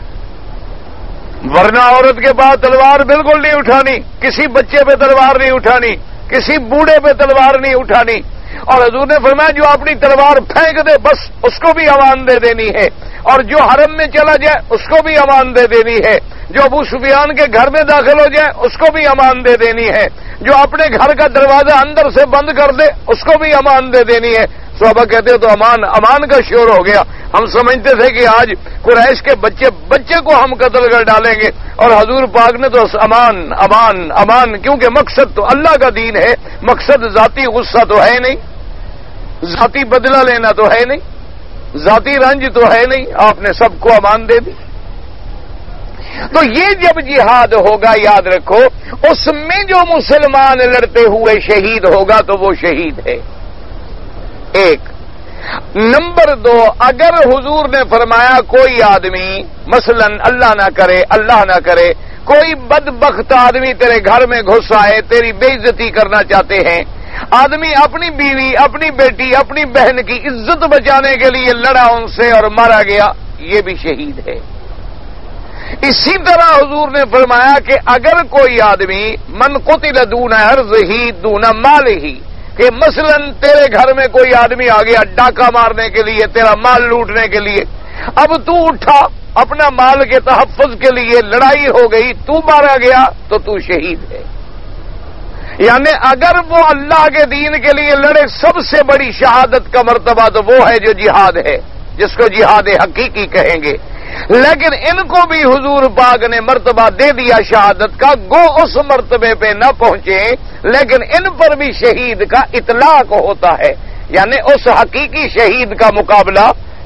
Speaker 1: ورنہ عورت کے پاس تلوار بالکل نہیں اٹھانی، کسی بچے پہ تلوار نہیں اٹھانی، کسی بوڑھے پہ تلوار نہیں اٹھانی۔ اور حضور نے فرمایا جو اپنی تلوار پھینک دے بس اس کو بھی امان دے دینی ہے، اور جو حرم میں چلا جائے اس کو بھی امان دے دینی ہے، جو ابو سفیان کے گھر میں داخل ہو جائے اس کو بھی امان دے دینی ہے، جو اپنے گھر کا دروازہ اندر سے بند کر دے اس کو بھی امان دے دینی ہے۔ صحابہ کہتے تو امان امان کا شور ہو گیا، ہم سمجھتے تھے کہ آج قریش کے بچے بچے کو ہم قتل کر ڈالیں گے، اور حضور پاک نے تو امان امان امان، کیونکہ مقصد تو اللہ کا دین ہے، مقصد ذاتی غصہ تو ہے نہیں، ذاتی بدلہ لینا تو ہے نہیں، ذاتی رنج تو ہے نہیں، آپ نے سب کو امان دے دی۔ تو یہ جب جہاد ہوگا یاد رکھو، اس میں جو مسلمان لڑتے ہوئے شہید ہوگا تو وہ شہید ہے، ایک۔ نمبر دو، اگر حضور نے فرمایا کوئی آدمی مثلا اللہ نہ کرے اللہ نہ کرے کوئی بدبخت آدمی تیرے گھر میں گھس آئے، تیری بے عزتی کرنا چاہتے ہیں، آدمی اپنی بیوی اپنی بیٹی اپنی بہن کی عزت بچانے کے لیے لڑا ان سے اور مارا گیا، یہ بھی شہید ہے۔ اسی طرح حضور نے فرمایا کہ اگر کوئی آدمی من قتل دون عرضہ دون مالہ، کہ مثلا تیرے گھر میں کوئی آدمی آ گیا ڈاکہ مارنے کے لیے، تیرا مال لوٹنے کے لیے، اب تو اٹھا اپنا مال کے تحفظ کے لیے، لڑائی ہو گئی، تو مارا گیا تو تو شہید ہے۔ یعنی اگر وہ اللہ کے دین کے لیے لڑے، سب سے بڑی شہادت کا مرتبہ تو وہ ہے جو جہاد ہے، جس کو جہاد حقیقی کہیں گے۔ لیکن ان کو بھی حضور پاک نے مرتبہ دے دیا شہادت کا، گو اس مرتبے پہ نہ پہنچے لیکن ان پر بھی شہید کا اطلاق ہوتا ہے، یعنی اس حقیقی شہید کا مقابلہ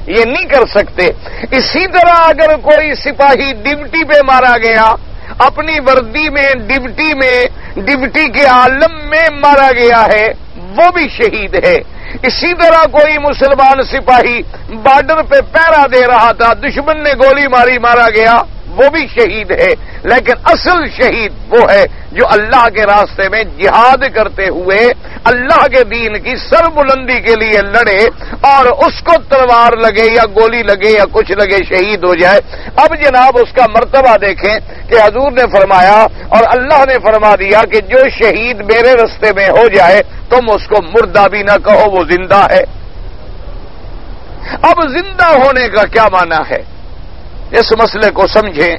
Speaker 1: یہ نہیں کر سکتے۔ اسی طرح اگر کوئی سپاہی ڈیوٹی پہ مارا گیا، اپنی وردی میں ڈیوٹی میں ڈیوٹی کے عالم میں مارا گیا ہے، وہ بھی شہید ہے۔ اسی طرح کوئی مسلمان سپاہی بارڈر پہ پہرا دے رہا تھا، دشمن نے گولی ماری، مارا گیا، وہ بھی شہید ہے۔ لیکن اصل شہید وہ ہے جو اللہ کے راستے میں جہاد کرتے ہوئے اللہ کے دین کی سر بلندی کے لیے لڑے اور اس کو تلوار لگے یا گولی لگے یا کچھ لگے، شہید ہو جائے۔ اب جناب اس کا مرتبہ دیکھیں کہ حضور نے فرمایا اور اللہ نے فرما دیا کہ جو شہید میرے راستے میں ہو جائے تم اس کو مردہ بھی نہ کہو، وہ زندہ ہے۔ اب زندہ ہونے کا کیا معنی ہے، اس مسئلے کو سمجھیں۔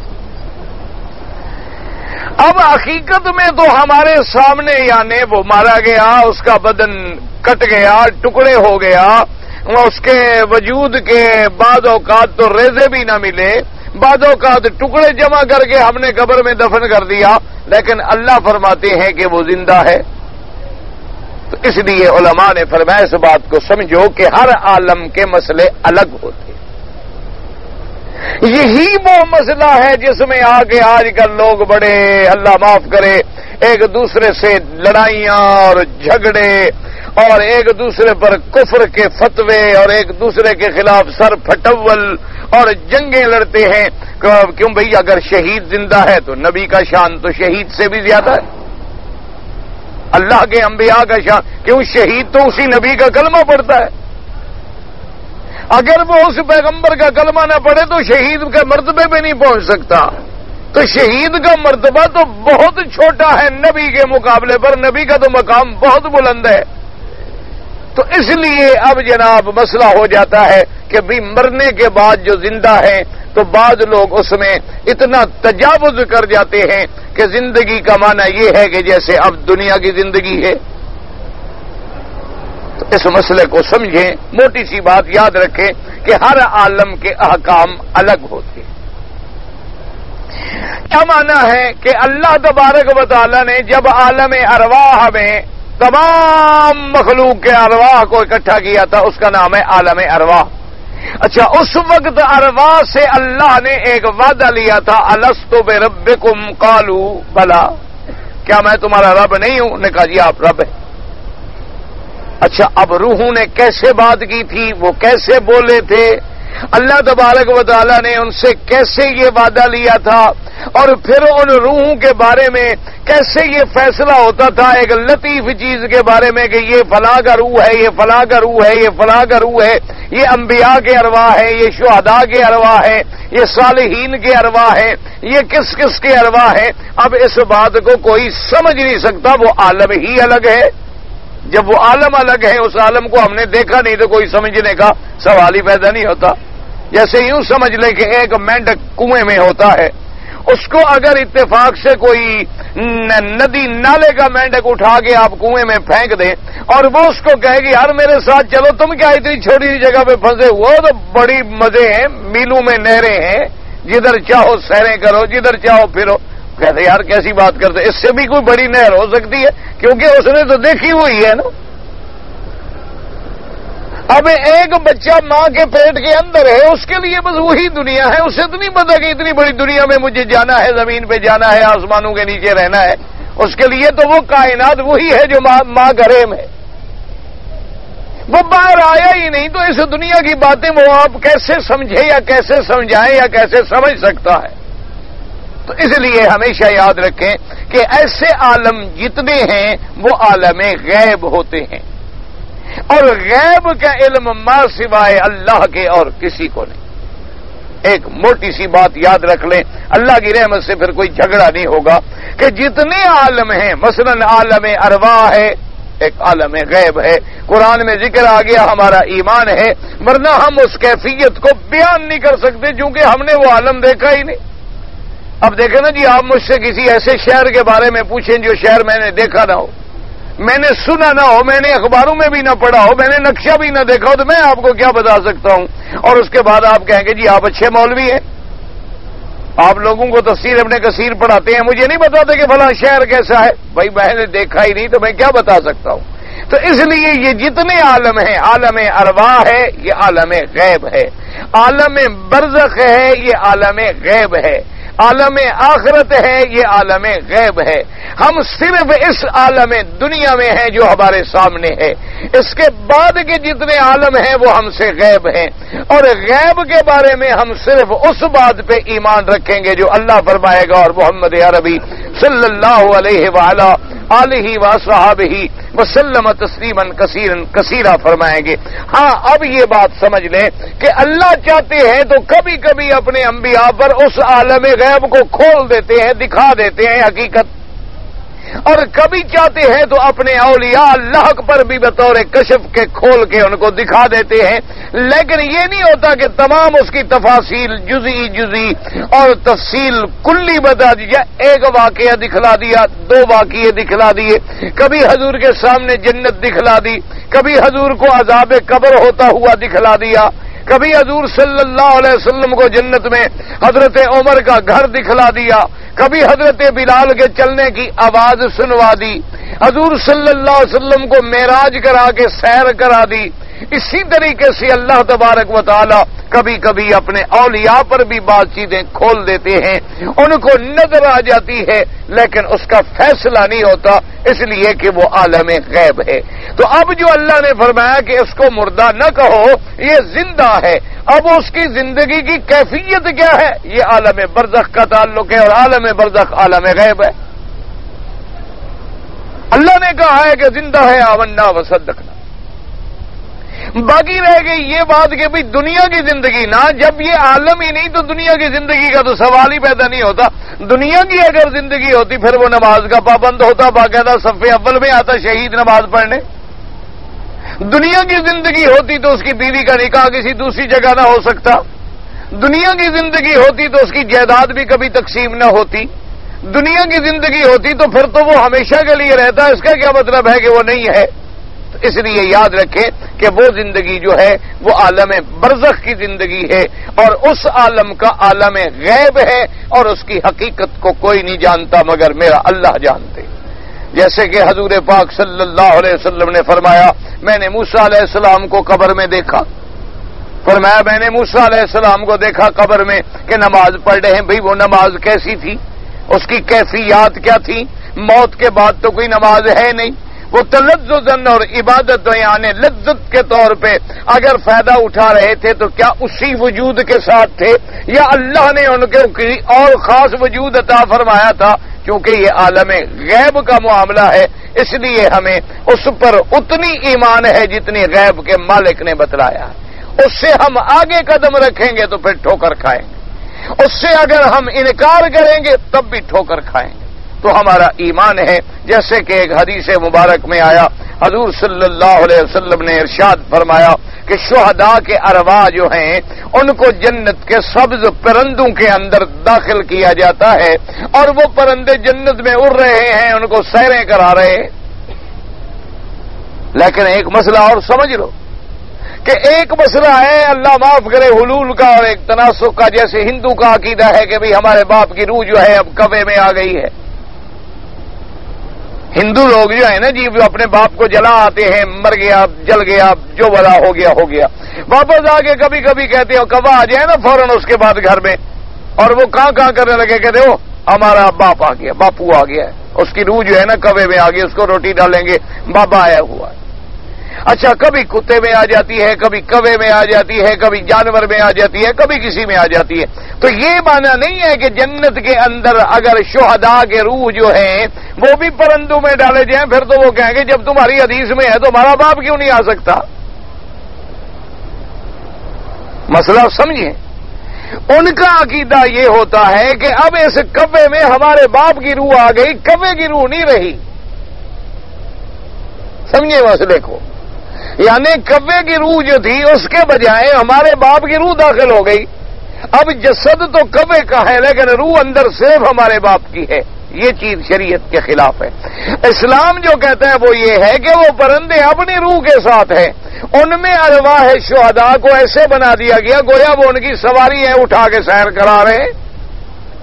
Speaker 1: اب حقیقت میں تو ہمارے سامنے یعنی وہ مارا گیا، اس کا بدن کٹ گیا، ٹکڑے ہو گیا، اس کے وجود کے بعض اوقات تو ریزے بھی نہ ملے، بعض اوقات ٹکڑے جمع کر کے ہم نے قبر میں دفن کر دیا، لیکن اللہ فرماتے ہیں کہ وہ زندہ ہے۔ تو اس لیے علماء نے فرمایا اس بات کو سمجھو کہ ہر عالم کے مسئلے الگ ہوتے ہیں۔ یہی وہ مسئلہ ہے جس میں آگے آج کل لوگ بڑے اللہ معاف کرے ایک دوسرے سے لڑائیاں اور جھگڑے اور ایک دوسرے پر کفر کے فتوے اور ایک دوسرے کے خلاف سر پھٹول اور جنگیں لڑتے ہیں۔ کیوں بھئی اگر شہید زندہ ہے تو نبی کا شان تو شہید سے بھی زیادہ ہے، اللہ کے انبیاء کا شان، کیوں شہید تو اسی نبی کا کلمہ پڑھتا ہے۔ اگر وہ اس پیغمبر کا کلمہ نہ پڑھے تو شہید کے مرتبے پہ نہیں پہنچ سکتا۔ تو شہید کا مرتبہ تو بہت چھوٹا ہے نبی کے مقابلے پر، نبی کا تو مقام بہت بلند ہے۔ تو اس لیے اب جناب مسئلہ ہو جاتا ہے کہ بھی مرنے کے بعد جو زندہ ہیں تو بعض لوگ اس میں اتنا تجاوز کر جاتے ہیں کہ زندگی کا معنی یہ ہے کہ جیسے اب دنیا کی زندگی ہے۔ تو اس مسئلے کو سمجھیں، موٹی سی بات یاد رکھیں کہ ہر عالم کے احکام الگ ہوتے ہیں۔ کیا معنی ہے کہ اللہ تبارک و تعالی نے جب عالم ارواح میں تمام مخلوق کے ارواح کو اکٹھا کیا تھا، اس کا نام ہے عالم ارواح۔ اچھا، اس وقت ارواح سے اللہ نے ایک وعدہ لیا تھا، الست بربکم قالوا بلا، کیا میں تمہارا رب نہیں ہوں؟ نے کہا جی آپ رب ہیں۔ اچھا، اب روحوں نے کیسے بات کی تھی، وہ کیسے بولے تھے، اللہ تبارک و تعالی نے ان سے کیسے یہ وعدہ لیا تھا، اور پھر ان روحوں کے بارے میں کیسے یہ فیصلہ ہوتا تھا ایک لطیف چیز کے بارے میں کہ یہ فلاں کا روح ہے، یہ فلاں کا روح ہے، یہ فلاں کا روح ہے، یہ انبیاء کے ارواح ہے، یہ شہداء کے ارواح ہے، یہ صالحین کے ارواح ہے، یہ کس کس کے ارواح ہے۔ اب اس بات کو کوئی سمجھ نہیں سکتا، وہ عالم ہی الگ ہے۔ جب وہ عالم الگ ہے، اس عالم کو ہم نے دیکھا نہیں تو کوئی سمجھنے کا سوال ہی پیدا نہیں ہوتا۔ جیسے یوں سمجھ لیں کہ ایک مینڈک کنویں میں ہوتا ہے، اس کو اگر اتفاق سے کوئی ندی نالے کا مینڈک اٹھا کے آپ کنویں میں پھینک دیں اور وہ اس کو کہے گی یار میرے ساتھ چلو، تم کیا اتنی چھوٹی سی جگہ پہ پھنسے ہو، تو بڑی مزے ہیں، میلوں میں نہریں ہیں، جدھر چاہو سیریں کرو، جدھر چاہو پھرو۔ کہتے یار کیسی بات کرتے، اس سے بھی کوئی بڑی نہر ہو سکتی ہے، کیونکہ اس نے تو دیکھی ہوئی ہے نا۔ اب ایک بچہ ماں کے پیٹ کے اندر ہے، اس کے لیے بس وہی دنیا ہے، اسے تو نہیں پتا کہ اتنی بڑی دنیا میں مجھے جانا ہے، زمین پہ جانا ہے، آسمانوں کے نیچے رہنا ہے۔ اس کے لیے تو وہ کائنات وہی ہے جو ماں, ماں کا رحم ہے، وہ باہر آیا ہی نہیں، تو اس دنیا کی باتیں وہ آپ کیسے سمجھے یا کیسے سمجھائیں یا کیسے سمجھ سکتا ہے؟ تو اس لیے ہمیشہ یاد رکھیں کہ ایسے عالم جتنے ہیں وہ عالم غیب ہوتے ہیں، اور غیب کا علم ما سوائے اللہ کے اور کسی کو نہیں۔ ایک موٹی سی بات یاد رکھ لیں، اللہ کی رحمت سے پھر کوئی جھگڑا نہیں ہوگا کہ جتنے عالم ہیں، مثلا عالم ارواح ہے، ایک عالم غیب ہے، قرآن میں ذکر آ گیا، ہمارا ایمان ہے، ورنہ ہم اس کیفیت کو بیان نہیں کر سکتے چونکہ ہم نے وہ عالم دیکھا ہی نہیں۔ اب دیکھیں نا جی، آپ مجھ سے کسی ایسے شہر کے بارے میں پوچھیں جو شہر میں نے دیکھا نہ ہو، میں نے سنا نہ ہو، میں نے اخباروں میں بھی نہ پڑھا ہو، میں نے نقشہ بھی نہ دیکھا ہو، تو میں آپ کو کیا بتا سکتا ہوں؟ اور اس کے بعد آپ کہیں گے جی آپ اچھے مولوی ہیں، آپ لوگوں کو تفسیر ابن کثیر پڑھاتے ہیں، مجھے نہیں بتاتے کہ فلاں شہر کیسا ہے۔ بھائی میں نے دیکھا ہی نہیں تو میں کیا بتا سکتا ہوں؟ تو اس لیے یہ جتنے عالم ہیں، عالم ارواح ہے، یہ عالم غیب ہے، عالم برزخ ہے، یہ عالم غیب ہے، عالم آخرت ہے، یہ عالم غیب ہے۔ ہم صرف اس عالم دنیا میں ہیں جو ہمارے سامنے ہے، اس کے بعد کے جتنے عالم ہیں وہ ہم سے غیب ہیں، اور غیب کے بارے میں ہم صرف اس بات پہ ایمان رکھیں گے جو اللہ فرمائے گا اور محمد عربی صلی اللہ علیہ وآلہ آلہ وصحبہ وسلم تسلیما کثیرا کثیرا فرمائیں گے۔ ہاں اب یہ بات سمجھ لیں کہ اللہ چاہتے ہیں تو کبھی کبھی اپنے انبیاء پر اس عالم غیب کو کھول دیتے ہیں، دکھا دیتے ہیں حقیقت، اور کبھی چاہتے ہیں تو اپنے اولیاء اللہ پر بھی بطور کشف کے کھول کے ان کو دکھا دیتے ہیں، لیکن یہ نہیں ہوتا کہ تمام اس کی تفاصیل جزئی جزئی اور تفصیل کلی بتا دی جائے۔ ایک واقعہ دکھلا دیا، دو واقعے دکھلا دیے، کبھی حضور کے سامنے جنت دکھلا دی، کبھی حضور کو عذاب قبر ہوتا ہوا دکھلا دیا، کبھی حضور صلی اللہ علیہ وسلم کو جنت میں حضرت عمر کا گھر دکھلا دیا، کبھی حضرت بلال کے چلنے کی آواز سنوا دی، حضور صلی اللہ علیہ وسلم کو معراج کرا کے سیر کرا دی۔ اسی طریقے سے اللہ تبارک و تعالی کبھی کبھی اپنے اولیاء پر بھی بات چیزیں کھول دیتے ہیں، ان کو نظر آ جاتی ہے لیکن اس کا فیصلہ نہیں ہوتا، اس لیے کہ وہ عالم غیب ہے۔ تو اب جو اللہ نے فرمایا کہ اس کو مردہ نہ کہو، یہ زندہ ہے، اب اس کی زندگی کی کیفیت کیا ہے؟ یہ عالم برزخ کا تعلق ہے، اور عالم برزخ عالم غیب ہے۔ اللہ نے کہا ہے کہ زندہ ہے، آمنا وصدقنا۔ باقی رہ گئی یہ بات کہ بھئی دنیا کی زندگی نہ، جب یہ عالم ہی نہیں تو دنیا کی زندگی کا تو سوال ہی پیدا نہیں ہوتا۔ دنیا کی اگر زندگی ہوتی پھر وہ نماز کا پابند ہوتا، باقاعدہ صف اول میں آتا شہید نماز پڑھنے۔ دنیا کی زندگی ہوتی تو اس کی بیوی کا نکاح کسی دوسری جگہ نہ ہو سکتا۔ دنیا کی زندگی ہوتی تو اس کی جائیداد بھی کبھی تقسیم نہ ہوتی۔ دنیا کی زندگی ہوتی تو پھر تو وہ ہمیشہ کے لیے رہتا، اس کا کیا مطلب ہے کہ وہ نہیں ہے؟ اس لیے یاد رکھیں کہ وہ زندگی جو ہے وہ عالم برزخ کی زندگی ہے، اور اس عالم کا عالم غیب ہے، اور اس کی حقیقت کو کوئی نہیں جانتا مگر میرا اللہ جانتے۔ جیسے کہ حضور پاک صلی اللہ علیہ وسلم نے فرمایا، میں نے موسیٰ علیہ السلام کو قبر میں دیکھا، فرمایا میں نے موسیٰ علیہ السلام کو دیکھا قبر میں کہ نماز پڑھ رہے ہیں۔ بھئی وہ نماز کیسی تھی؟ اس کی کیفیات کیا تھی؟ موت کے بعد تو کوئی نماز ہے نہیں، وہ تلذذ اور عبادت یعنی لذت کے طور پہ اگر فائدہ اٹھا رہے تھے تو کیا اسی وجود کے ساتھ تھے، یا اللہ نے ان کے کسی اور خاص وجود عطا فرمایا تھا؟ کیونکہ یہ عالم غیب کا معاملہ ہے، اس لیے ہمیں اس پر اتنی ایمان ہے جتنی غیب کے مالک نے بتلایا ہے۔ اس سے ہم آگے قدم رکھیں گے تو پھر ٹھوکر کھائیں گے، اس سے اگر ہم انکار کریں گے تب بھی ٹھوکر کھائیں گے۔ تو ہمارا ایمان ہے، جیسے کہ ایک حدیث مبارک میں آیا، حضور صلی اللہ علیہ وسلم نے ارشاد فرمایا کہ شہداء کے ارواح جو ہیں ان کو جنت کے سبز پرندوں کے اندر داخل کیا جاتا ہے، اور وہ پرندے جنت میں اڑ رہے ہیں، ان کو سیریں کرا رہے ہیں۔ لیکن ایک مسئلہ اور سمجھ لو کہ ایک مسئلہ ہے اللہ معاف کرے حلول کا اور ایک تناسخ کا، جیسے ہندو کا عقیدہ ہے کہ بھئی ہمارے باپ کی روح جو ہے اب کوے میں آ گئی ہے۔ ہندو لوگ جو ہے نا جی وہ اپنے باپ کو جلا آتے ہیں، مر گیا جل گیا جو بلا ہو گیا ہو گیا، واپس آ کے کبھی کبھی کہتے ہو کوا آ جائے نا فوراً اس کے بعد گھر میں، اور وہ کہاں کہاں کرنے لگے، کہتے ہو ہمارا باپ آ گیا، باپو آ گیا ہے، اس کی روح جو ہے نا کوے میں آ گئی، اس کو روٹی ڈالیں گے، بابا آیا ہوا ہے۔ اچھا کبھی کتے میں آ جاتی ہے، کبھی کوے میں آ جاتی ہے، کبھی جانور میں آ جاتی ہے، کبھی کسی میں آ جاتی ہے۔ تو یہ معنی نہیں ہے کہ جنت کے اندر اگر شہداء کے روح جو ہیں وہ بھی پرندوں میں ڈالے جائیں، پھر تو وہ کہیں گے جب تمہاری حدیث میں ہے تو ہمارا باپ کیوں نہیں آ سکتا؟ مسئلہ سمجھیں، ان کا عقیدہ یہ ہوتا ہے کہ اب اس کوے میں ہمارے باپ کی روح آ گئی، کوے کی روح نہیں رہی۔ سمجھے مسئلے کو؟ یعنی کوے کی روح جو تھی اس کے بجائے ہمارے باپ کی روح داخل ہو گئی۔ اب جسد تو کوے کا ہے لیکن روح اندر صرف ہمارے باپ کی ہے، یہ چیز شریعت کے خلاف ہے۔ اسلام جو کہتا ہے وہ یہ ہے کہ وہ پرندے اپنی روح کے ساتھ ہیں، ان میں ارواح شہداء کو ایسے بنا دیا گیا گویا وہ ان کی سواری ہے، اٹھا کے سیر کرا رہے ہیں۔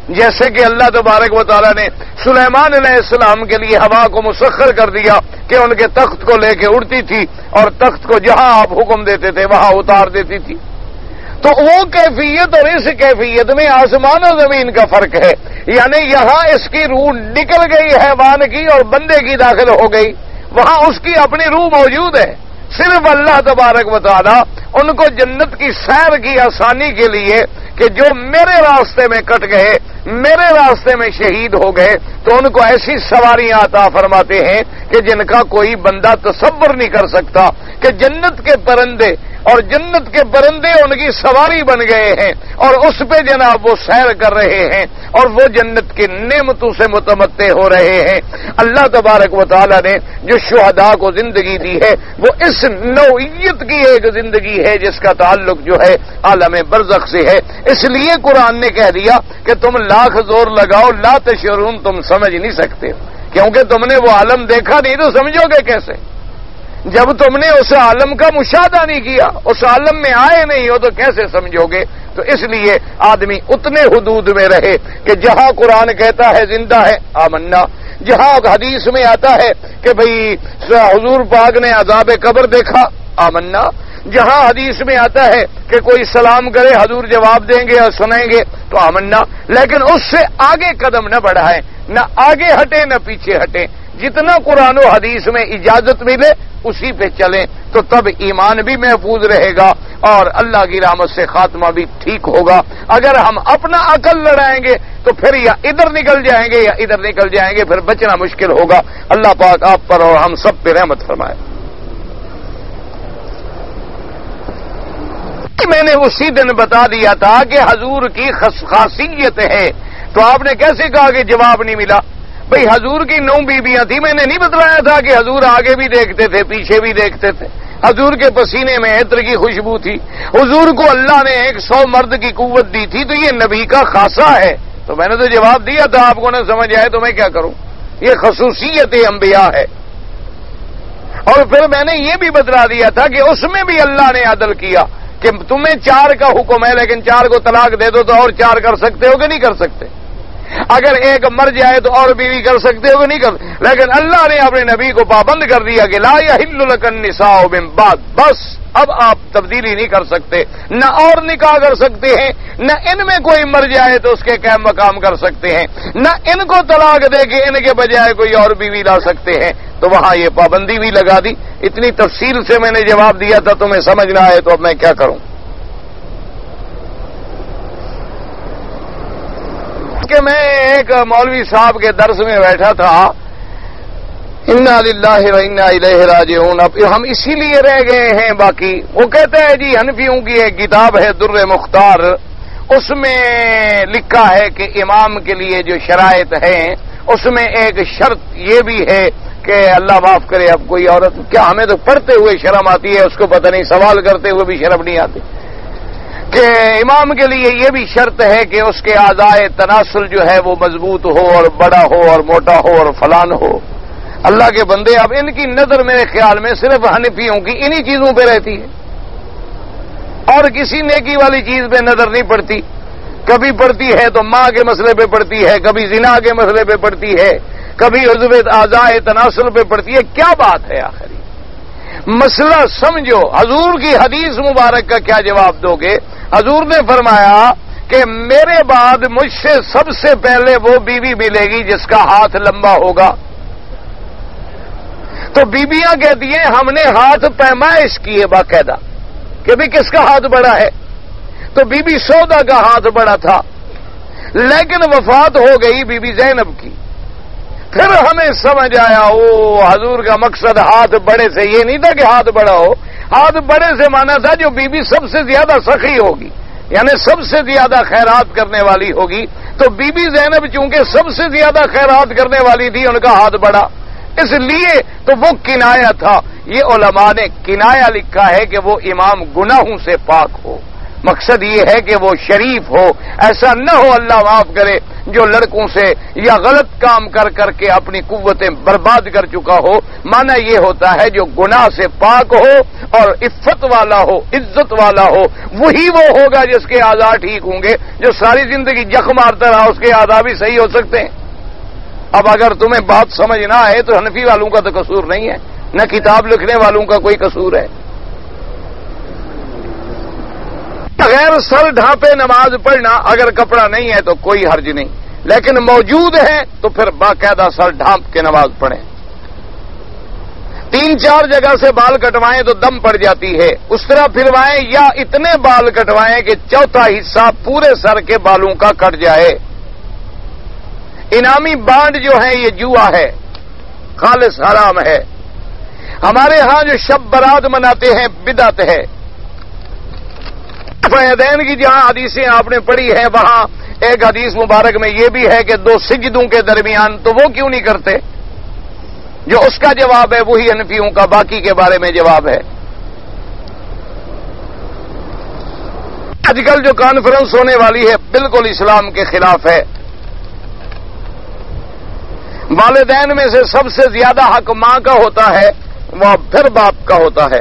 Speaker 1: جیسے کہ اللہ تبارک و تعالیٰ نے سلیمان علیہ السلام کے لیے ہوا کو مسخر کر دیا کہ ان کے تخت کو لے کے اڑتی تھی اور تخت کو جہاں آپ حکم دیتے تھے وہاں اتار دیتی تھی. تو وہ کیفیت اور اس کیفیت میں آسمان و زمین کا فرق ہے. یعنی یہاں اس کی روح نکل گئی حیوان کی اور بندے کی داخل ہو گئی، وہاں اس کی اپنی روح موجود ہے. صرف اللہ تبارک و تعالی ان کو جنت کی سیر کی آسانی کے لیے کہ جو میرے راستے میں کٹ گئے، میرے راستے میں شہید ہو گئے، تو ان کو ایسی سواریاں عطا فرماتے ہیں کہ جن کا کوئی بندہ تصور نہیں کر سکتا، کہ جنت کے پرندے اور جنت کے پرندے ان کی سواری بن گئے ہیں اور اس پہ جناب وہ سیر کر رہے ہیں اور وہ جنت کی نعمتوں سے متمتع ہو رہے ہیں. اللہ تبارک و تعالی نے جو شہداء کو زندگی دی ہے وہ اس نوعیت کی ایک زندگی ہے جس کا تعلق جو ہے عالم برزخ سے ہے. اس لیے قرآن نے کہہ دیا کہ تم لاکھ زور لگاؤ لا تشعرون، تم سمجھ نہیں سکتے، کیونکہ تم نے وہ عالم دیکھا نہیں تو سمجھو گے کیسے؟ جب تم نے اس عالم کا مشاہدہ نہیں کیا، اس عالم میں آئے نہیں ہو تو کیسے سمجھو گے؟ تو اس لیے آدمی اتنے حدود میں رہے کہ جہاں قرآن کہتا ہے زندہ ہے آمنا، جہاں حدیث میں آتا ہے کہ بھئی حضور پاک نے عذاب قبر دیکھا آمنا، جہاں حدیث میں آتا ہے کہ کوئی سلام کرے حضور جواب دیں گے اور سنیں گے تو آمنا، لیکن اس سے آگے قدم نہ بڑھائیں، نہ آگے ہٹیں نہ پیچھے ہٹیں. جتنا قرآن و حدیث میں اجازت ملے اسی پہ چلیں تو تب ایمان بھی محفوظ رہے گا اور اللہ کی رحمت سے خاتمہ بھی ٹھیک ہوگا. اگر ہم اپنا عقل لڑائیں گے تو پھر یا ادھر نکل جائیں گے یا ادھر نکل جائیں گے، پھر بچنا مشکل ہوگا. اللہ پاک آپ پر اور ہم سب پہ رحمت فرمائے. میں نے اسی دن بتا دیا تھا کہ حضور کی خاصیت ہے، تو آپ نے کیسے کہا کہ جواب نہیں ملا؟ بھئی حضور کی نو بیویاں تھیں، میں نے نہیں بتلایا تھا کہ حضور آگے بھی دیکھتے تھے پیچھے بھی دیکھتے تھے، حضور کے پسینے میں عطر کی خوشبو تھی، حضور کو اللہ نے ایک سو مرد کی قوت دی تھی، تو یہ نبی کا خاصہ ہے. تو میں نے تو جواب دیا تھا، آپ کو نہ سمجھ آئے تو میں کیا کروں؟ یہ خصوصیت انبیاء ہے. اور پھر میں نے یہ بھی بتلا دیا تھا کہ اس میں بھی اللہ نے عدل کیا کہ تمہیں چار کا حکم ہے لیکن چار کو طلاق دے دو تو اور چار کر سکتے ہو کہ نہیں کر سکتے؟ اگر ایک مر جائے تو اور بیوی کر سکتے ہو کہ نہیں کر، لیکن اللہ نے اپنے نبی کو پابند کر دیا کہ لا یحل لک النساء من بعد، بس اب آپ تبدیلی نہیں کر سکتے، نہ اور نکاح کر سکتے ہیں، نہ ان میں کوئی مر جائے تو اس کے قائم مقام کر سکتے ہیں، نہ ان کو طلاق دے کے ان کے بجائے کوئی اور بیوی لا سکتے ہیں. تو وہاں یہ پابندی بھی لگا دی. اتنی تفصیل سے میں نے جواب دیا تھا، تمہیں سمجھ نہ آئے تو اب میں کیا کروں؟ کہ میں ایک مولوی صاحب کے درس میں بیٹھا تھا، انا للہ و انا الیہ راجعون. اب ہم اسی لیے رہ گئے ہیں. باقی وہ کہتا ہے جی حنفیوں کی ایک کتاب ہے در مختار، اس میں لکھا ہے کہ امام کے لیے جو شرائط ہیں اس میں ایک شرط یہ بھی ہے کہ اللہ معاف کرے اب کوئی عورت، کیا ہمیں تو پڑھتے ہوئے شرم آتی ہے، اس کو پتہ نہیں سوال کرتے ہوئے بھی شرم نہیں آتی، کہ امام کے لیے یہ بھی شرط ہے کہ اس کے اعضائے تناسل جو ہے وہ مضبوط ہو اور بڑا ہو اور موٹا ہو اور فلان ہو. اللہ کے بندے، اب ان کی نظر میرے خیال میں صرف حنفیوں کی انہی چیزوں پہ رہتی ہے اور کسی نیکی والی چیز پہ نظر نہیں پڑتی. کبھی پڑتی ہے تو ماں کے مسئلے پہ پڑتی ہے، کبھی زنا کے مسئلے پہ پڑتی ہے، کبھی عضو اعضائے تناسل پہ پڑتی ہے. کیا بات ہے آخری مسئلہ سمجھو. حضور کی حدیث مبارک کا کیا جواب دو گے؟ حضور نے فرمایا کہ میرے بعد مجھ سے سب سے پہلے وہ بیوی ملے گی جس کا ہاتھ لمبا ہوگا. تو بیویاں کہتی ہیں ہم نے ہاتھ پیمائش کی ہے باقاعدہ کہ بھی کس کا ہاتھ بڑا ہے. تو بی بی سودا کا ہاتھ بڑا تھا لیکن وفات ہو گئی بی بی زینب کی. پھر ہمیں سمجھ آیا او حضور کا مقصد ہاتھ بڑے سے یہ نہیں تھا کہ ہاتھ بڑا ہو، ہاتھ بڑے سے مانا تھا جو بی بی سب سے زیادہ سخی ہوگی، یعنی سب سے زیادہ خیرات کرنے والی ہوگی. تو بی بی زینب چونکہ سب سے زیادہ خیرات کرنے والی تھی ان کا ہاتھ بڑا، اس لیے تو وہ کنایا تھا. یہ علماء نے کنایا لکھا ہے کہ وہ امام گناہوں سے پاک ہو. مقصد یہ ہے کہ وہ شریف ہو، ایسا نہ ہو اللہ معاف کرے جو لڑکوں سے یا غلط کام کر کر کے اپنی قوتیں برباد کر چکا ہو، معنی یہ ہوتا ہے جو گناہ سے پاک ہو اور عفت والا ہو، عزت والا ہو، وہی وہ ہوگا جس کے اعضاء ٹھیک ہوں گے۔ جو ساری زندگی جخ مارتا رہا اس کے اعضاء بھی صحیح ہو سکتے ہیں۔ اب اگر تمہیں بات سمجھ نہ آئے تو حنفی والوں کا تو قصور نہیں ہے، نہ کتاب لکھنے والوں کا کوئی قصور ہے۔ بغیر سر ڈھانپے نماز پڑھنا اگر کپڑا نہیں ہے تو کوئی حرج نہیں، لیکن موجود ہے تو پھر باقاعدہ سر ڈھانپ کے نماز پڑھیں۔ تین چار جگہ سے بال کٹوائیں تو دم پڑ جاتی ہے، اس طرح پھروائیں یا اتنے بال کٹوائیں کہ چوتھا حصہ پورے سر کے بالوں کا کٹ جائے۔ انعامی بانڈ جو ہے یہ جوا ہے، خالص حرام ہے۔ ہمارے ہاں جو شب برات مناتے ہیں بدعت ہے۔ فیدین کی جہاں حدیثیں آپ نے پڑھی ہیں وہاں ایک حدیث مبارک میں یہ بھی ہے کہ دو سجدوں کے درمیان، تو وہ کیوں نہیں کرتے؟ جو اس کا جواب ہے وہی حنفیوں کا باقی کے بارے میں جواب ہے۔ آج کل جو کانفرنس ہونے والی ہے بالکل اسلام کے خلاف ہے۔ والدین میں سے سب سے زیادہ حق ماں کا ہوتا ہے، وہ پھر باپ کا ہوتا ہے۔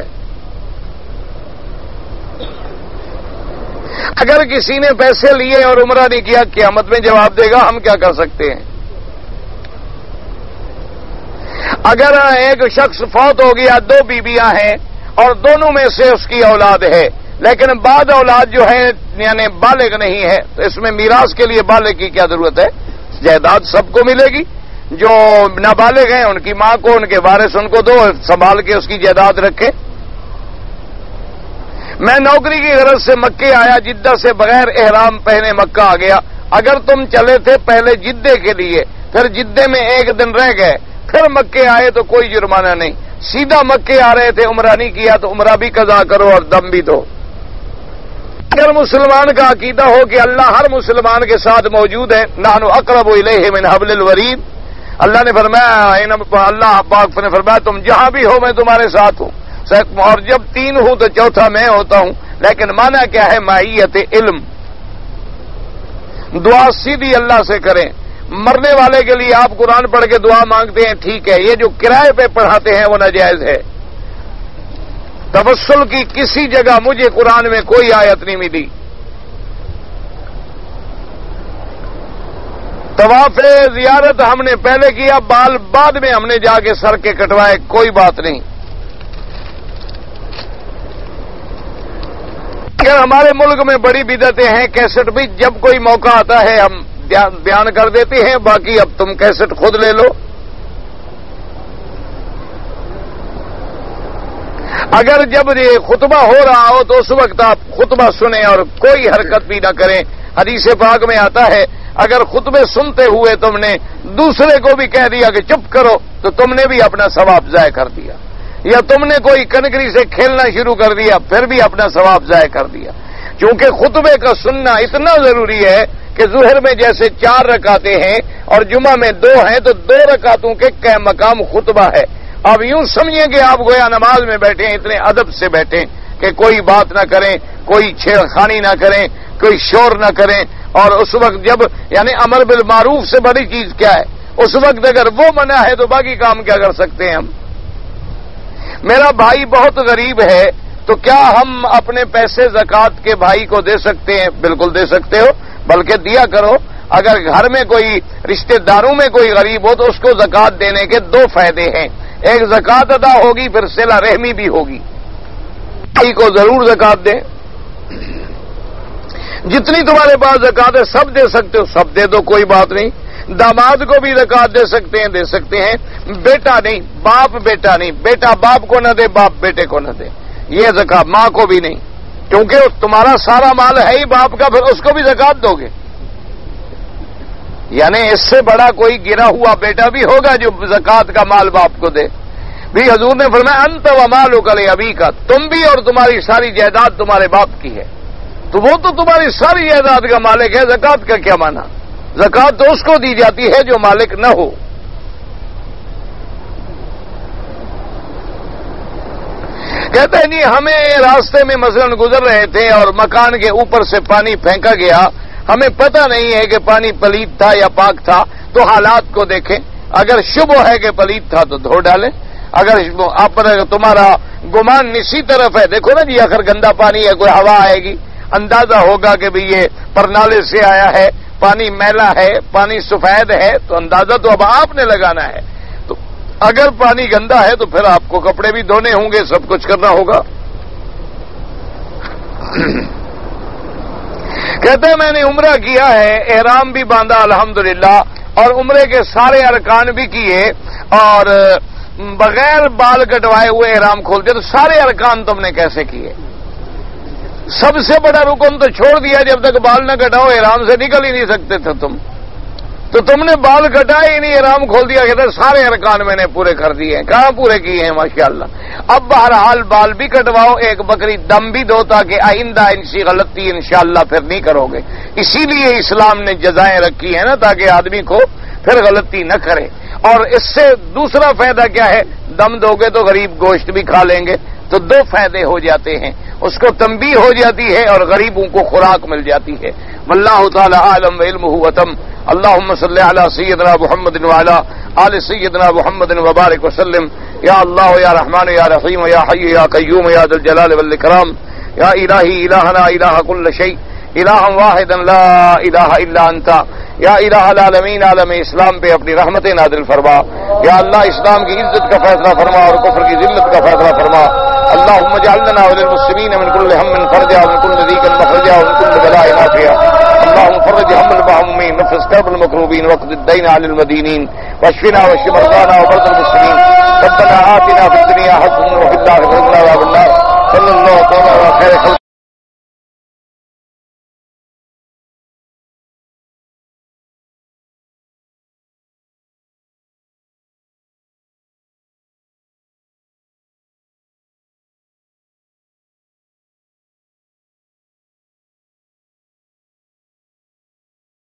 Speaker 1: اگر کسی نے پیسے لیے اور عمرہ نہیں کیا، قیامت میں جواب دے گا، ہم کیا کر سکتے ہیں؟ اگر ایک شخص فوت ہو گیا، دو بیویاں ہیں اور دونوں میں سے اس کی اولاد ہے، لیکن بعد اولاد جو ہے یعنی بالغ نہیں ہے، تو اس میں میراث کے لیے بالغ کی کیا ضرورت ہے؟ جائیداد سب کو ملے گی۔ جو نابالغ ہیں ان کی ماں کو، ان کے وارث ان کو دو، سنبھال کے اس کی جائیداد رکھیں۔ میں نوکری کی غرض سے مکے آیا، جدہ سے بغیر احرام پہنے مکہ آ گیا۔ اگر تم چلے تھے پہلے جدے کے لیے، پھر جدے میں ایک دن رہ گئے، پھر مکے آئے تو کوئی جرمانہ نہیں، سیدھا مکے آ رہے تھے، عمرہ نہیں کیا تو عمرہ بھی قضا کرو اور دم بھی دو۔ اگر مسلمان کا عقیدہ ہو کہ اللہ ہر مسلمان کے ساتھ موجود ہے، نحن اقرب الیہ من حبل الورید، اللہ نے فرمایا، اللہ پاک نے فرمایا تم جہاں بھی ہو میں تمہارے ساتھ ہوں، اور جب تین ہوں تو چوتھا میں ہوتا ہوں۔ لیکن معنی کیا ہے؟ معیت علم، دعا سیدھی اللہ سے کریں۔ مرنے والے کے لیے آپ قرآن پڑھ کے دعا مانگتے ہیں، ٹھیک ہے، یہ جو کرائے پہ پڑھاتے ہیں وہ ناجائز ہے۔ توسل کی کسی جگہ مجھے قرآن میں کوئی آیت نہیں ملی۔ طواف زیارت ہم نے پہلے کیا، بال بعد میں ہم نے جا کے سر کے کٹوائے، کوئی بات نہیں۔ اگر ہمارے ملک میں بڑی بدعتیں ہیں، کیسٹ بھی جب کوئی موقع آتا ہے ہم بیان کر دیتے ہیں، باقی اب تم کیسٹ خود لے لو۔ اگر جب یہ خطبہ ہو رہا ہو تو اس وقت آپ خطبہ سنیں اور کوئی حرکت بھی نہ کریں۔ حدیث پاک میں آتا ہے اگر خطبے سنتے ہوئے تم نے دوسرے کو بھی کہہ دیا کہ چپ کرو تو تم نے بھی اپنا ثواب ضائع کر دیا، یا تم نے کوئی کنکری سے کھیلنا شروع کر دیا پھر بھی اپنا ثواب ضائع کر دیا۔ چونکہ خطبے کا سننا اتنا ضروری ہے کہ ظہر میں جیسے چار رکعتیں ہیں اور جمعہ میں دو ہیں تو دو رکعتوں کے مقام خطبہ ہے۔ اب یوں سمجھیں کہ آپ گویا نماز میں بیٹھے ہیں، اتنے ادب سے بیٹھیں کہ کوئی بات نہ کریں، کوئی چھیڑ خانی نہ کریں، کوئی شور نہ کریں۔ اور اس وقت جب یعنی امر بالمعروف سے بڑی چیز کیا ہے؟ اس وقت اگر وہ منع ہے تو باقی کام کیا کر سکتے ہیں ہم؟ میرا بھائی بہت غریب ہے تو کیا ہم اپنے پیسے زکوٰۃ کے بھائی کو دے سکتے ہیں؟ بالکل دے سکتے ہو، بلکہ دیا کرو۔ اگر گھر میں کوئی رشتہ داروں میں کوئی غریب ہو تو اس کو زکوٰۃ دینے کے دو فائدے ہیں، ایک زکوٰۃ ادا ہوگی، پھر صلہ رحمی بھی ہوگی۔ بھائی کو ضرور زکوٰۃ دیں، جتنی تمہارے پاس زکوٰۃ ہے سب دے سکتے ہو، سب دے دو، کوئی بات نہیں۔ داماد کو بھی زکوٰۃ دے سکتے ہیں، دے سکتے ہیں۔ بیٹا نہیں، باپ بیٹا نہیں، بیٹا باپ کو نہ دے، باپ بیٹے کو نہ دے، یہ زکوٰۃ ماں کو بھی نہیں، کیونکہ تمہارا سارا مال ہے ہی باپ کا، پھر اس کو بھی زکوٰۃ دو گے؟ یعنی اس سے بڑا کوئی گرا ہوا بیٹا بھی ہوگا جو زکوٰۃ کا مال باپ کو دے؟ بھی حضور نے فرمایا انت و مالک لابیک کا، تم بھی اور تمہاری ساری جائیداد تمہارے باپ کی ہے، تو وہ تو تمہاری ساری جائیداد کا مالک ہے، زکوٰۃ کا کیا معنی؟ زکوٰۃ تو اس کو دی جاتی ہے جو مالک نہ ہو۔ کہتے ہیں جی ہمیں راستے میں مثلا گزر رہے تھے اور مکان کے اوپر سے پانی پھینکا گیا، ہمیں پتہ نہیں ہے کہ پانی پلیت تھا یا پاک تھا، تو حالات کو دیکھیں، اگر شبہ ہے کہ پلیت تھا تو دھو ڈالیں، اگر آپ پر تمہارا گمان اسی طرف ہے، دیکھو نا جی اگر گندا پانی ہے، کوئی ہوا آئے گی، اندازہ ہوگا کہ بھئی یہ پرنالے سے آیا ہے، پانی میلا ہے، پانی سفید ہے، تو اندازہ تو اب آپ نے لگانا ہے۔ تو اگر پانی گندا ہے تو پھر آپ کو کپڑے بھی دھونے ہوں گے، سب کچھ کرنا ہوگا۔ کہتے ہیں میں نے عمرہ کیا ہے، احرام بھی باندھا الحمدللہ، اور عمرے کے سارے ارکان بھی کیے، اور بغیر بال کٹوائے ہوئے احرام کھول دیا، تو سارے ارکان تم نے کیسے کیے؟ سب سے بڑا رکن تو چھوڑ دیا، جب تک بال نہ کٹاؤ احرام سے نکل ہی نہیں سکتے تھے تم، تو تم نے بال کٹائے ہی نہیں، احرام کھول دیا، کہتے سارے ارکان میں نے پورے کر دیے ہیں۔ کہاں پورے کیے ہیں؟ ماشاءاللہ۔ اب بہرحال بال بھی کٹواؤ، ایک بکری دم بھی دو، تاکہ آئندہ انسی غلطی انشاءاللہ پھر نہیں کرو گے۔ اسی لیے اسلام نے جزائیں رکھی ہیں نا، تاکہ آدمی کو پھر غلطی نہ کرے۔ اور اس سے دوسرا فائدہ کیا ہے؟ دم دو گے تو غریب گوشت بھی کھا لیں گے، تو دو فائدے ہو جاتے ہیں، اس کو تنبیہ ہو جاتی ہے اور غریبوں کو خوراک مل جاتی ہے۔ واللہ تعالی عالم وعلمہ وتم۔ اللہم صلی علی سیدنا محمد وعلی آل سیدنا محمد وبارک وسلم۔ یا اللہ یا رحمان یا رحیم یا حی یا قیوم یا ذی الجلال والاکرام، یا الہی الہنا الہ کل شیء، الہ واحدا لا الہ الا انت، یا الہ العالمین عالم اسلام پہ اپنی رحمت نازل فرما۔ یا اللہ اسلام کی عزت کا فیصلہ فرما اور کفر کی ذلت کا فیصلہ فرما۔ اللہم اجعلنا وللمسلمین من کل ہم فرجا ومن کل ضیق مخرجا ومن کل بلاء نافعا۔ اللہم فرج ہم المہمومین، نفس کرب المکروبین، وقض الدین عن المدینین، واشفنا واشف مرضانا ومرضى المسلمین۔ ربنا آتنا فی الدنیا حسنة وفی الآخرة حسنة وقنا عذاب النار۔ صلی اللہ تعالی علی خیر خلق